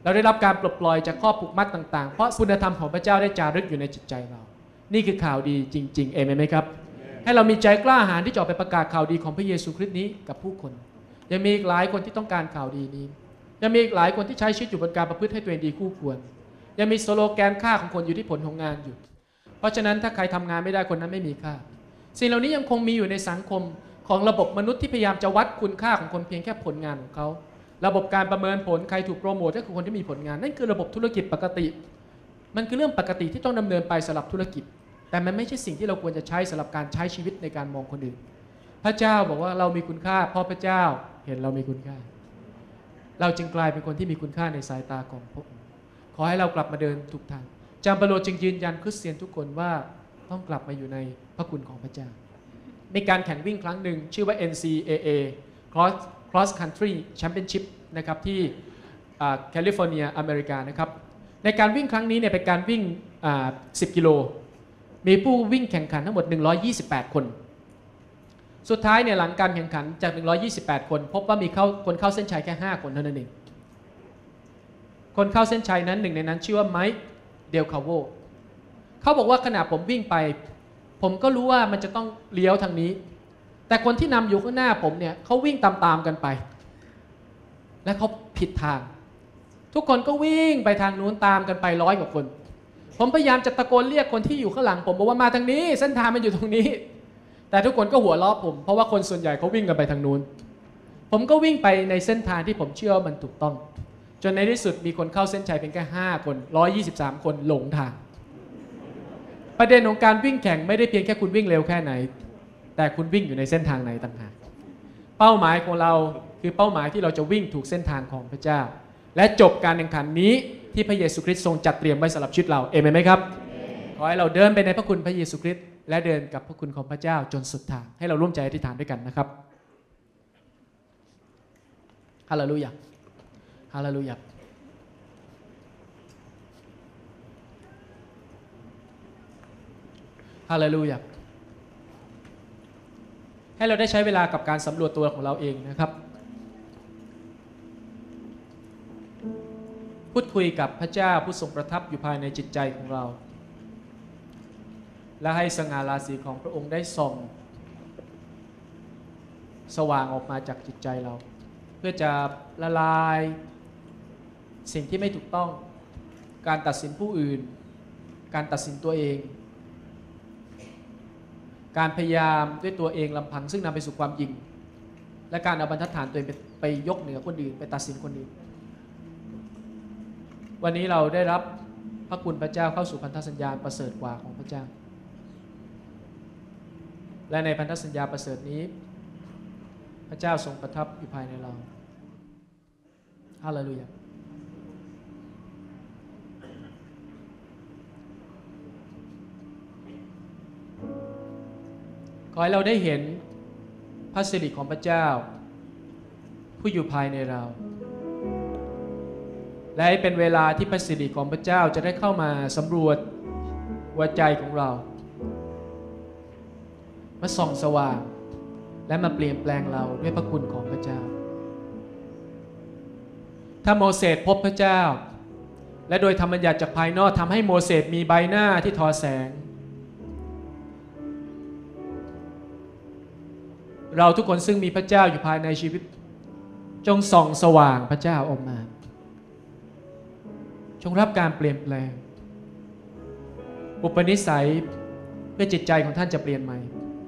เราได้รับการปลดปล่อยจากข้อผูกมัดต่างๆเพราะคุณธรรมของพระเจ้าได้จารึกอยู่ในจิตใจเรานี่คือข่าวดีจริงๆเอเมนไหมครับให้เรามีใจกล้าหาญที่จะออกไปประกาศข่าวดีของพระเยซูคริสต์นี้กับผู้คนยังมีอีกหลายคนที่ต้องการข่าวดีนี้ยังมีอีกหลายคนที่ใช้ชีวิตอยู่บนการประพฤติให้ตัวเองดีคู่ควรยังมีสโลแกนค่าของคนอยู่ที่ผลของงานอยู่เพราะฉะนั้นถ้าใครทำงานไม่ได้คนนั้นไม่มีค่าสิ่งเหล่านี้ยังคงมีอยู่ในสังคมของระบบมนุษย์ที่พยายามจะวัดคุณค่าของคนเพียงแค่ผลงานของเขาระบบการประเมินผลใครถูกโปรโมทก็คือคนที่มีผลงานนั่นคือระบบธุรกิจปกติมันคือเรื่องปกติที่ต้องดำเนินไปสำหรับธุรกิจแต่มันไม่ใช่สิ่งที่เราควรจะใช้สำหรับการใช้ชีวิตในการมองคนอื่นพระเจ้าบอกว่าเรามีคุณค่าเพราะพระเจ้าเห็นเรามีคุณค่าเราจึงกลายเป็นคนที่มีคุณค่าในสายตาของพระองค์ขอให้เรากลับมาเดินถูกทางจามเปโลจึงยืนยันคริสเตียนทุกคนว่าต้องกลับมาอยู่ในพระคุณของพระเจ้ามีการแข่งวิ่งครั้งหนึ่งชื่อว่า เอ็น ซี เอ เอ Cross Cross Country Championship นะครับที่แคลิฟอร์เนียอเมริกานะครับในการวิ่งครั้งนี้เนี่ยเป็นการวิ่งสิบกิโลมีผู้วิ่งแข่งขันทั้งหมดหนึ่งร้อยยี่สิบแปดคนสุดท้ายเนี่ยหลังการแข่งขันจากหนึ่งร้อยยี่สิบแปดคนพบว่ามีเข้าคนเข้าเส้นชัยแค่ห้าคนเท่านั้นเองคนเข้าเส้นชัยนั้นหนึ่งในนั้นชื่อว่าไมค์เดลคาโวเขาบอกว่าขณะผมวิ่งไปผมก็รู้ว่ามันจะต้องเลี้ยวทางนี้แต่คนที่นำอยู่ข้างหน้าผมเนี่ยเขาวิ่งตามๆกันไปและเขาผิดทางทุกคนก็วิ่งไปทางนู้นตามกันไปร้อยกว่าคนผมพยายามจะตะโกนเรียกคนที่อยู่ข้างหลังผมบอกว่ามาทางนี้เส้นทางมันอยู่ตรงนี้แต่ทุกคนก็หัวเราะผมเพราะว่าคนส่วนใหญ่เขาวิ่งกันไปทางนู้นผมก็วิ่งไปในเส้นทางที่ผมเชื่อว่ามันถูกต้องจนในที่สุดมีคนเข้าเส้นชัยเพียงแค่ห้าคนหนึ่งร้อยยี่สิบสามคนหลงทางประเด็นของการวิ่งแข่งไม่ได้เพียงแค่คุณวิ่งเร็วแค่ไหนแต่คุณวิ่งอยู่ในเส้นทางไหนต่างหากเป้าหมายของเราคือเป้าหมายที่เราจะวิ่งถูกเส้นทางของพระเจ้าและจบการแข่งขันนี้ที่พระเยซูคริสต์ทรงจัดเตรียมไว้สำหรับชีวิตเราเอเมนไหมครับขอให้เราเดินไปในพระคุณพระเยซูคริสต์และเดินกับพระคุณของพระเจ้าจนสุดทางให้เราร่วมใจอธิษฐานด้วยกันนะครับฮาเลลูยาฮาเลลูยาฮาเลลูยาให้เราได้ใช้เวลากับการสำรวจตัวของเราเองนะครับพูดคุยกับพระเจ้าผู้ทรงประทับอยู่ภายในจิตใจของเราและให้สง่าราศีของพระองค์ได้ส่องสว่างออกมาจากจิตใจเราเพื่อจะละลายสิ่งที่ไม่ถูกต้องการตัดสินผู้อื่นการตัดสินตัวเองการพยายามด้วยตัวเองลำพังซึ่งนำไปสู่ความยิงและการเอาบรรทัดฐานตัวเองไปยกเหนือคนอื่นไปตัดสินคนอื่นวันนี้เราได้รับพระคุณพระเจ้าเข้าสู่พันธสัญญาประเสริฐกว่าของพระเจ้าและในพันธสัญญาประเสริฐนี้พระเจ้าทรงประทับอยู่ภายในเราฮาเลลูยาขอให้เราได้เห็นพระสิริของพระเจ้าผู้อยู่ภายในเราและให้เป็นเวลาที่พระสิริของพระเจ้าจะได้เข้ามาสำรวจหัวใจของเรามาส่องสว่างและมาเปลี่ยนแปลงเราด้วยพระคุณของพระเจ้าถ้าโมเสสพบพระเจ้าและโดยธรรมบัญญัติจากภายนอกทำให้โมเสสมีใบหน้าที่ทอแสงเราทุกคนซึ่งมีพระเจ้าอยู่ภายในชีวิตจงส่องสว่างพระเจ้าออกมาจงรับการเปลี่ยนแปลงอุปนิสัยเพื่อจิตใจของท่านจะเปลี่ยนใหม่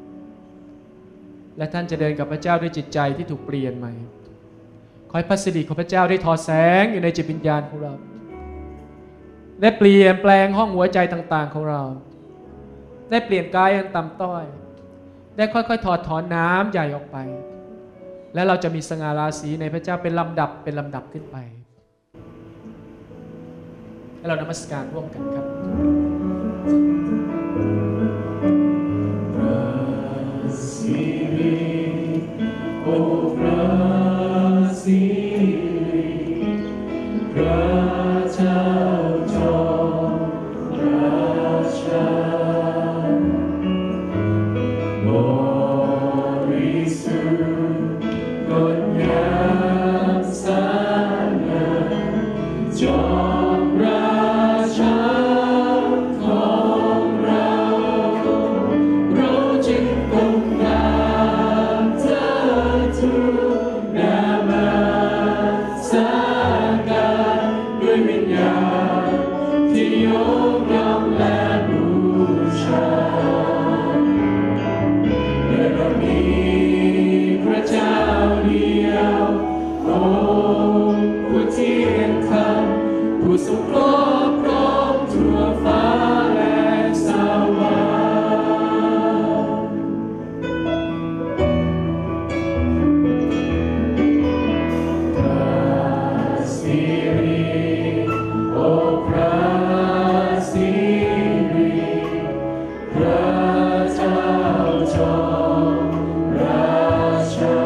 และท่านจะเดินกับพระเจ้าด้วยจิตใจที่ถูกเปลี่ยนใหม่ขอให้พระสิริของพระเจ้าได้ทอแสงอยู่ในจิตวิญญาณของเราได้เปลี่ยนแปลงห้องหัวใจต่างๆของเราได้เปลี่ยนกายอันต่ำต้อยได้ค่อยๆถอดถอนน้ำใหญ่ออกไปและเราจะมีสง่าราศีในพระเจ้าเป็นลำดับเป็นลำดับขึ้นไปให้เรานมัสการร่วมกันครับพระสิริโอ้พระสิริพระเจ้าจอมราชาบริสุทธิ์งดงามสง่าจองค์ผู้เที่ยงธรรมผู้ทรงครอบครองทั่วฟ้าและสวรรค์พระสิริโอพระสิริพระเจ้าจอมราชา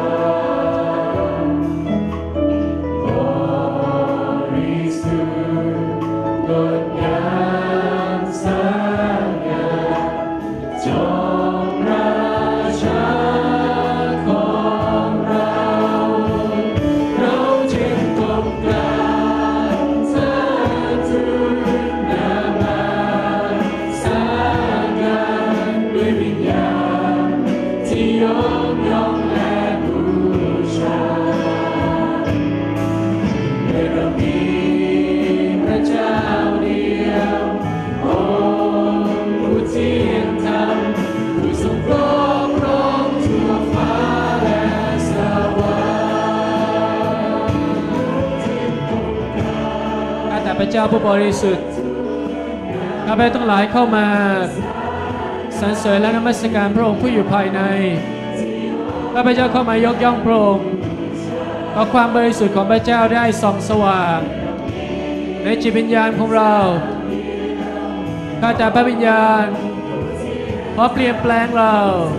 บริสุทธิ์งดงามสง่าจอมราชาของเราเราจึงก้มกราบเทิดทูลนามาสง่าด้วยวิญญาณที่ยกย่องและบูชาด้วยเรามีพระเจ้าเดียวองค์ผู้เที่ยงธรรมผู้ทรงครอบครองทั่วฟ้าและสวรรค์ข้าแต่พระเจ้าผู้บริสุทธิ์ข้าพเจ้าทั้งหลายเข้ามาสรรเสริญและนมัสการพระองค์ผู้อยู่ภายในข้าพเจ้าเข้ามายกย่องพระองค์ขอความบริสุทธิ์ของพระเจ้าได้ส่องสว่างในจิตวิญญาณของเราข้าแต่พระวิญญาณขอเปลี่ยนแปลงเรา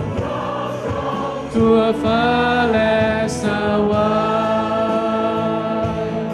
ทั่วฟ้าและสวรรค์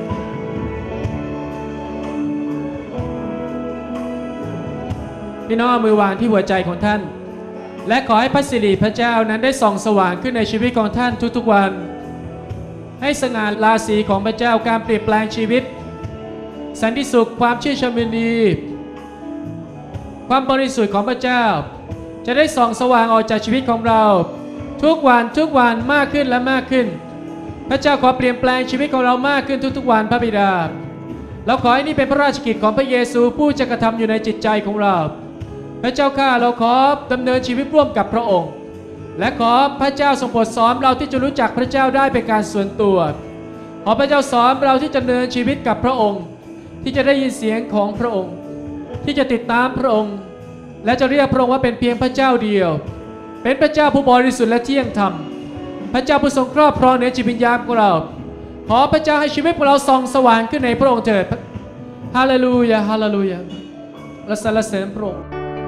พี่น้องเอามือวางที่หัวใจของท่านและขอให้พระสิริพระเจ้านั้นได้ส่องสว่างขึ้นในชีวิตของท่านทุกๆวันให้สง่าราศีของพระเจ้าการเปลี่ยนแปลงชีวิตสันติสุขความชื่นชมยินดีความบริสุทธิ์ของพระเจ้าจะได้ส่องสว่างออกจากชีวิตของเราทุกวันทุกวันมากขึ้นและมากขึ้นพระเจ้าขอเปลี่ยนแปลงชีวิตของเรามากขึ้นทุกๆวันพระบิดาเราขอให้นี่เป็นพระราชกิจของพระเยซูผู้จะกระทำอยู่ในจิตใจของเราพระเจ้าข้าเราขอดำเนินชีวิตร่วมกับพระองค์และขอพระเจ้าทรงโปรดสอนเราที่จะรู้จักพระเจ้าได้เป็นการส่วนตัวขอพระเจ้าสอนเราที่จะดำเนินชีวิตกับพระองค์ที่จะได้ยินเสียงของพระองค์ที่จะติดตามพระองค์และจะเรียกพระองค์ว่าเป็นเพียงพระเจ้าเดียวเป็นพระเจ้าผู้บริสุทธิ์และเที่ยงธรรมพระเจ้าผู้ทรงครอบครองในจิตวิญญาณของเราขอพระเจ้าให้ชีวิตของเราส่องสว่างขึ้นในพระองค์เถิดฮาเลลูยาฮาเลลูยาและสรรเสริญพระองค์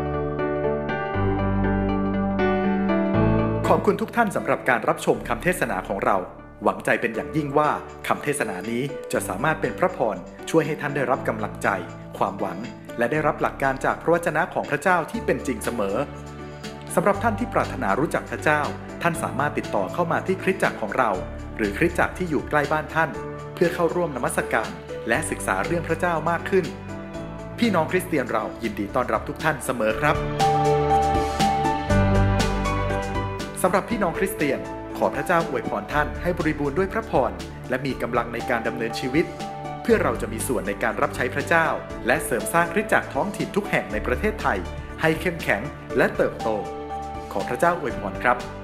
ขอบคุณทุกท่านสำหรับการรับชมคำเทศนาของเราหวังใจเป็นอย่างยิ่งว่าคำเทศนานี้จะสามารถเป็นพระพรช่วยให้ท่านได้รับกำลังใจความหวังและได้รับหลักการจากพระวจนะของพระเจ้าที่เป็นจริงเสมอสำหรับท่านที่ปรารถนารู้จักพระเจ้าท่านสามารถติดต่อเข้ามาที่คริสตจักรของเราหรือคริสตจักรที่อยู่ใกล้บ้านท่านเพื่อเข้าร่วมนมัสการและศึกษาเรื่องพระเจ้ามากขึ้นพี่น้องคริสเตียนเรายินดีต้อนรับทุกท่านเสมอครับสำหรับพี่น้องคริสเตียนขอพระเจ้าอวยพรท่านให้บริบูรณ์ด้วยพระพรและมีกำลังในการดำเนินชีวิตเพื่อเราจะมีส่วนในการรับใช้พระเจ้าและเสริมสร้างคริสตจักรท้องถิ่นทุกแห่งในประเทศไทยให้เข้มแข็งและเติบโตขอพระเจ้าอวยพรครับ